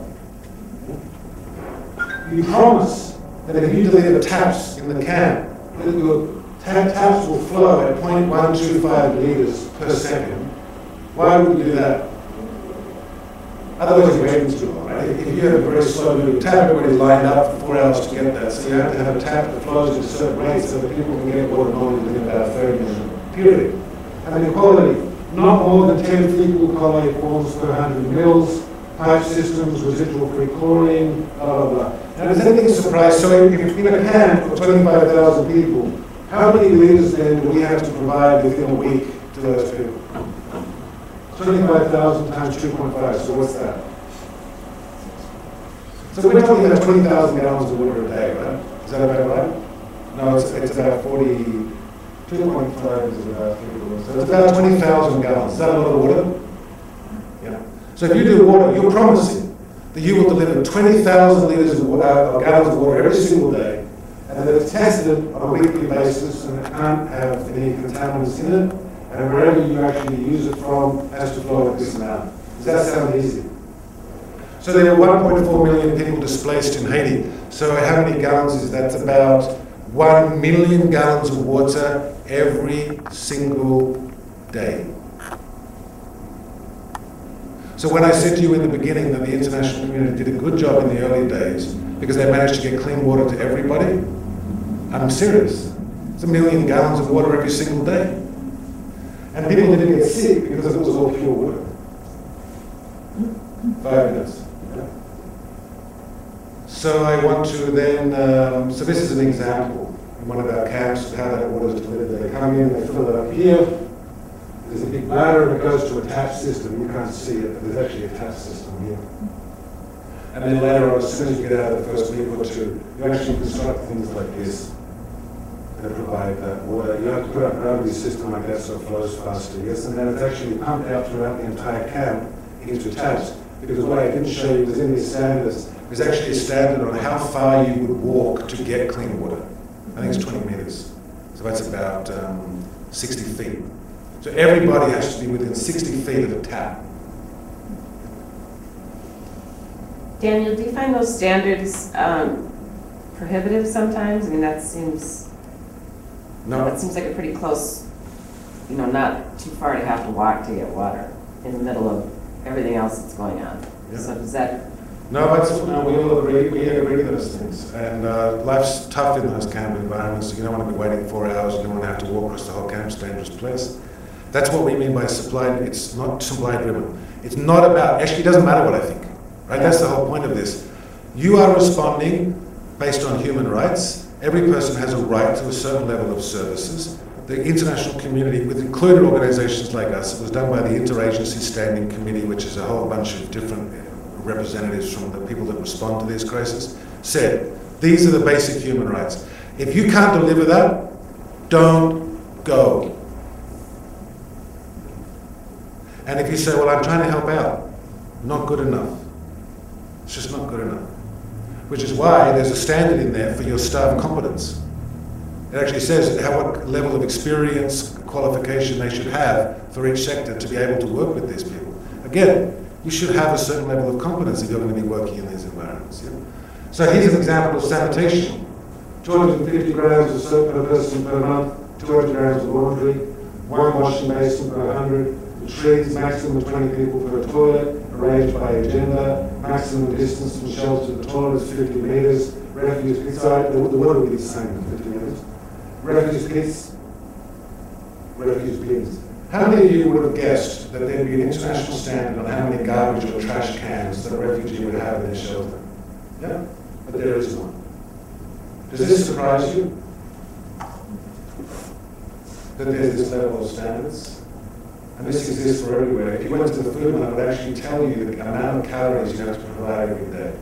You promise that if you deliver taps in the camp, that your taps will flow at zero point one two five litres per second. Why would you do that? Otherwise you're waiting too long, right? If you have a very slow moving tap, everybody's lined up for four hours to get that. So you have to have a tap that flows at a certain rate so that people can get water normally within about a thirty minute period. And the quality, not more than ten fecal colloid forms per one hundred mils, pipe systems, residual free chlorine, blah, blah, blah. Now, does anything surprise? So if in a camp for twenty-five thousand people, how many litres then do we have to provide within a week to those people? twenty-five thousand times two point five, so what's that? So we're talking about twenty thousand gallons of water a day, right? Is that about right? No, it's, it's about forty, two point five is about, so it's about twenty thousand gallons. Is that a lot of water? Yeah. So if you do water, you're promising that you will deliver twenty thousand litres of water, uh, gallons of water every single day, and that it's tested on a weekly basis and it can't have any contaminants in it, and wherever you actually use it from has to flow at this amount. Does that sound easy? So there are one point four million people displaced in Haiti. So how many gallons is that? That's about one million gallons of water every single day. So when I said to you in the beginning that the international community did a good job in the early days because they managed to get clean water to everybody, I'm serious. It's a million gallons of water every single day. And people didn't get sick because it was all pure water. Five minutes. So I want to then, um, so this is an example in one of our camps of how that water is delivered. They come in, they fill it up here. There's a big bladder and it goes to a tap system. You can't see it, but there's actually a tap system here. And then later on, as soon as you get out of the first week or two, you actually construct things like this that provide that water. You have to put up a gravity system like that so it flows faster, yes? And then it's actually pumped out throughout the entire camp into taps. Because what I didn't show you was in these standards, there's actually a standard on how far you would walk to get clean water. I think it's twenty meters. So that's about um, sixty feet. So everybody has to be within sixty feet of a tap. Daniel, do you find those standards um, prohibitive sometimes? I mean, that seems, No. that seems like a pretty close, you know, not too far to have to walk to get water in the middle of everything else that's going on. Yeah. So does that... No, that's, no, we all agree, we agree to those things. And uh, life's tough in those camp environments. You don't want to be waiting four hours, you don't want to have to walk across the whole camp, it's a dangerous place. That's what we mean by supply, it's not supply driven. It's not about, actually it doesn't matter what I think, right? That's the whole point of this. You are responding based on human rights. Every person has a right to a certain level of services. The international community, with included organizations like us, it was done by the Interagency Standing Committee, which is a whole bunch of different representatives from the people that respond to these crises, said, these are the basic human rights. If you can't deliver that, don't go. And if you say, well, I'm trying to help out, not good enough. It's just not good enough. Which is why there's a standard in there for your staff competence. It actually says how, what level of experience, qualification they should have for each sector to be able to work with these people. Again, you should have a certain level of competence if you're going to be working in these environments. Yeah? So here's an example of sanitation. two hundred fifty grams of soap per person per month, two hundred grams of laundry, one washing basin per one hundred, the trees, maximum of twenty people per toilet, arranged by agenda, maximum distance from shelves to the toilet is fifty meters, refuse pits, sorry, the, the water will be the same in fifty meters, refuse pits, refuse bins. How many of you would have guessed that there'd be an international standard on how many garbage or trash cans that a refugee would have in their shelter? Yeah? But there is one. Does this surprise you? That there's this level of standards? And this exists for everywhere. If you went to the food mart, it would actually tell you the amount of calories you have to provide every day.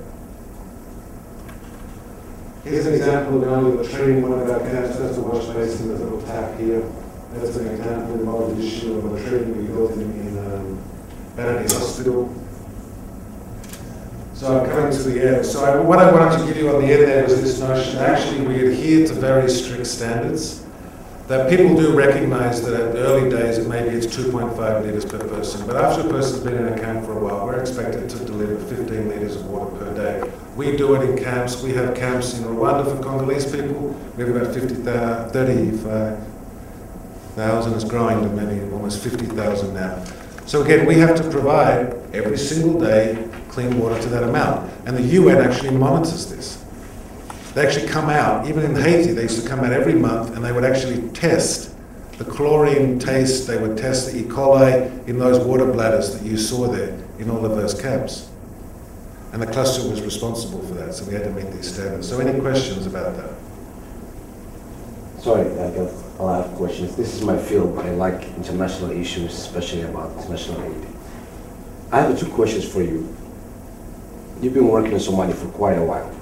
Here's an example of one of the training one of our camps. That's a wash basin, there's a little tap here. That's an example of the issue of a training we built in, in um, Vanity Hospital. So I'm coming to the end. So I, what I wanted to give you on the end there was this notion, actually we adhere to very strict standards, that people do recognize that at the early days it maybe it's two point five litres per person, but after a person's been in a camp for a while, we're expected to deliver fifteen litres of water per day. We do it in camps. We have camps in Rwanda for Congolese people. We have about fifty, thirty-five thousand, it's growing to maybe almost fifty thousand now. So again, we have to provide every single day clean water to that amount. And the U N actually monitors this. They actually come out, even in Haiti, they used to come out every month and they would actually test the chlorine taste, they would test the E. coli in those water bladders that you saw there in all of those camps. And the cluster was responsible for that, so we had to meet these standards. So any questions about that? Sorry, I got a lot of questions. This is my field, but I like international issues, especially about international aid. I have two questions for you. You've been working in Somalia for quite a while.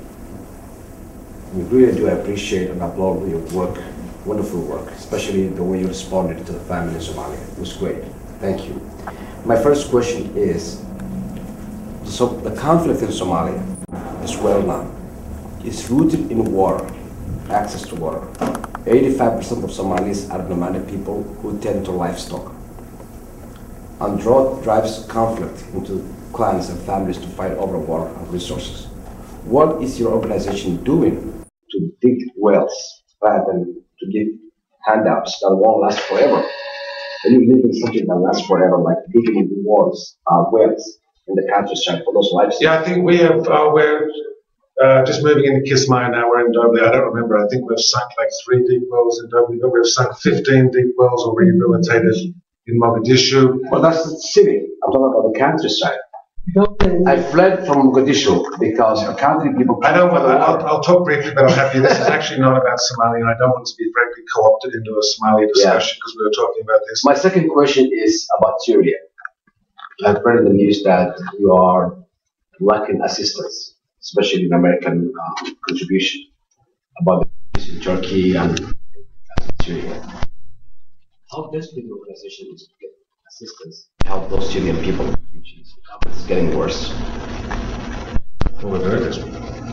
We really do appreciate and applaud your work, wonderful work, especially the way you responded to the family in Somalia. It was great. Thank you. My first question is, so the conflict in Somalia is well known. It's rooted in water, access to water. eighty-five percent of Somalis are nomadic people who tend to livestock. And drought drives conflict into clans and families to fight over water and resources. What is your organization doing to dig wells rather than to give handouts that won't last forever? When you live in something that lasts forever, like digging walls, uh, wells in the countryside for those livestock. Yeah, I think we have, uh, we're uh, just moving into Kismayo now, we're in Dobli. I don't remember, I think we've sunk like three deep wells in Dobli, but we've sunk fifteen deep wells or rehabilitated in Mogadishu. Well, that's the city. I'm talking about the countryside. I fled from Mogadishu because the country people. I don't. I'll, I'll talk briefly, but I'm happy. This is actually not about Somalia, and I don't want to be frankly co-opted into a Somali discussion because yeah. we were talking about this. My second question is about Syria. I've read in the news that you are lacking assistance, especially in American uh, contribution about the in Turkey and Syria. How best the organization is to get assistance to help those Syrian people? It's getting worse. Well, we're very desperate.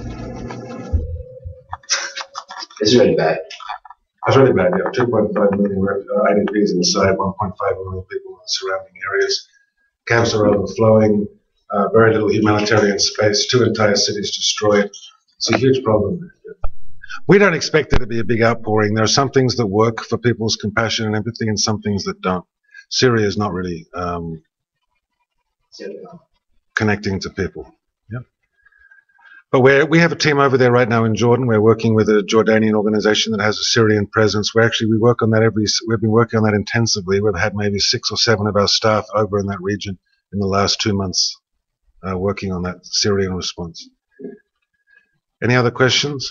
It's really bad. It's really bad, yeah. two point five million uh, I D Ps inside, one point five million people in the surrounding areas. Camps are overflowing, uh, very little humanitarian space, two entire cities destroyed. It's a huge problem. We don't expect there to be a big outpouring. There are some things that work for people's compassion and empathy and some things that don't. Syria is not really um, connecting to people. Yeah. But we're, we have a team over there right now in Jordan. We're working with a Jordanian organization that has a Syrian presence. We actually, we work on that every, we've been working on that intensively. We've had maybe six or seven of our staff over in that region in the last two months uh, working on that Syrian response. Any other questions?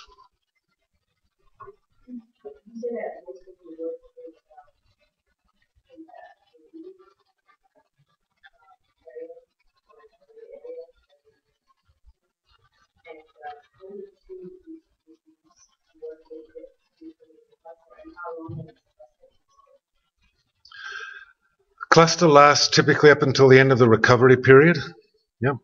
Cluster lasts typically up until the end of the recovery period. Yeah.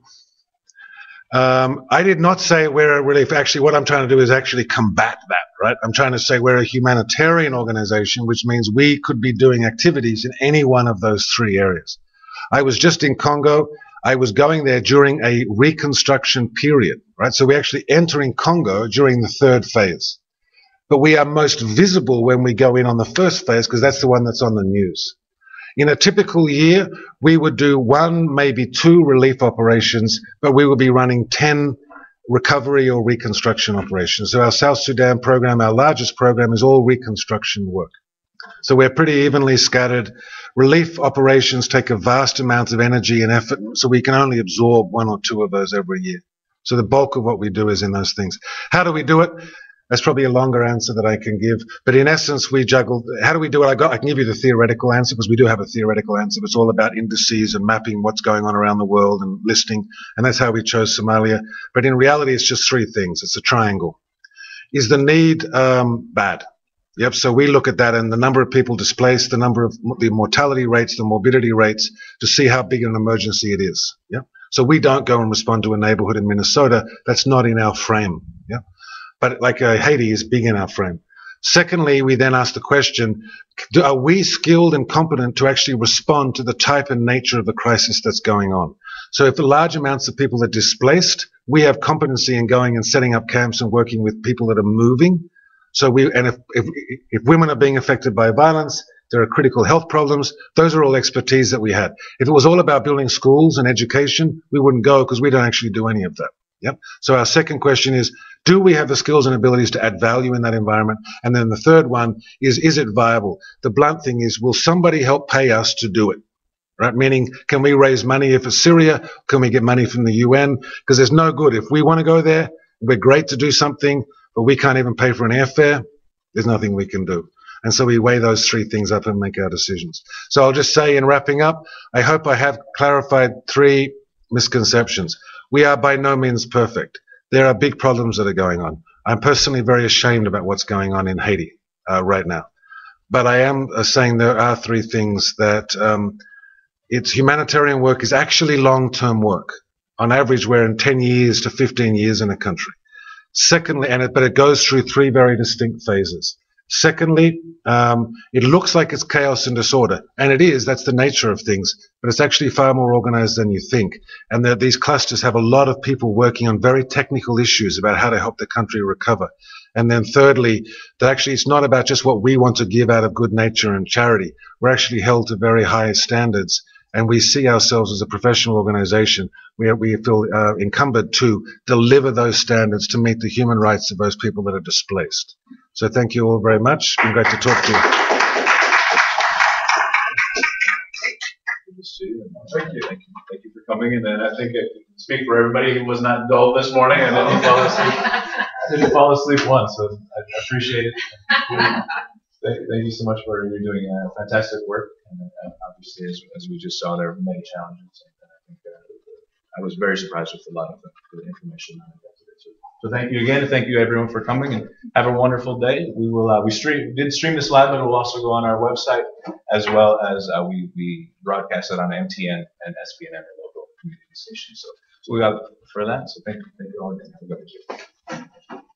Um, I did not say we're a relief. Actually, what I'm trying to do is actually combat that, right? I'm trying to say we're a humanitarian organization, which means we could be doing activities in any one of those three areas. I was just in Congo. I was going there during a reconstruction period, right? So we're actually entering Congo during the third phase. But we are most visible when we go in on the first phase because that's the one that's on the news. In a typical year, we would do one, maybe two relief operations, but we would be running ten recovery or reconstruction operations. So our South Sudan program, our largest program, is all reconstruction work. So we're pretty evenly scattered. Relief operations take a vast amount of energy and effort, so we can only absorb one or two of those every year. So the bulk of what we do is in those things. How do we do it? That's probably a longer answer that I can give. But in essence, we juggle. How do we do it? I, got, I can give you the theoretical answer because we do have a theoretical answer. It's all about indices and mapping what's going on around the world and listing. And that's how we chose Somalia. But in reality, it's just three things. It's a triangle. Is the need um, bad? Yep. So we look at that and the number of people displaced, the number of the mortality rates, the morbidity rates to see how big an emergency it is. Yep. So we don't go and respond to a neighborhood in Minnesota. That's not in our frame. Yep. But like uh, Haiti is big in our frame. Secondly, we then ask the question, do, are we skilled and competent to actually respond to the type and nature of the crisis that's going on? So if the large amounts of people are displaced, we have competency in going and setting up camps and working with people that are moving. So we, and if, if, if women are being affected by violence, there are critical health problems, those are all expertise that we had. If it was all about building schools and education, we wouldn't go because we don't actually do any of that. Yep. So our second question is, do we have the skills and abilities to add value in that environment? And then the third one is, is it viable? The blunt thing is, will somebody help pay us to do it? Right? Meaning, can we raise money if it's Syria? Can we get money from the U N? Because there's no good. If we want to go there, we're great to do something, but we can't even pay for an airfare. There's nothing we can do. And so we weigh those three things up and make our decisions. So I'll just say in wrapping up, I hope I have clarified three misconceptions. We are by no means perfect. There are big problems that are going on. I'm personally very ashamed about what's going on in Haiti uh, right now. But I am uh, saying there are three things that um, it's humanitarian work is actually long-term work. On average, we're in ten years to fifteen years in a country. Secondly, and it, but it goes through three very distinct phases. Secondly, um, it looks like it's chaos and disorder, and it is, that's the nature of things, but it's actually far more organized than you think. And that these clusters have a lot of people working on very technical issues about how to help the country recover. And then thirdly, that actually it's not about just what we want to give out of good nature and charity. We're actually held to very high standards, and we see ourselves as a professional organization. We, we feel uh, encumbered to deliver those standards to meet the human rights of those people that are displaced. So thank you all very much. It's been great to talk to you. Good to see you. Thank you. Thank you. Thank you for coming. And then I think I can speak for everybody. It was not dull this morning. I didn't fall asleep. I didn't fall asleep once, so I appreciate it. Thank, thank you so much for you're doing uh, fantastic work. And uh, obviously, as, as we just saw, there are many challenges. And I think uh, I was very surprised with a lot of the, the information that I got today. So, so thank you again. Thank you everyone for coming, and have a wonderful day. We will uh, we stream did stream this live, but it will also go on our website, as well as uh, we we broadcast it on M T N and S B N and local community stations. So so we got for that. So thank you, thank you all again. Have a good day.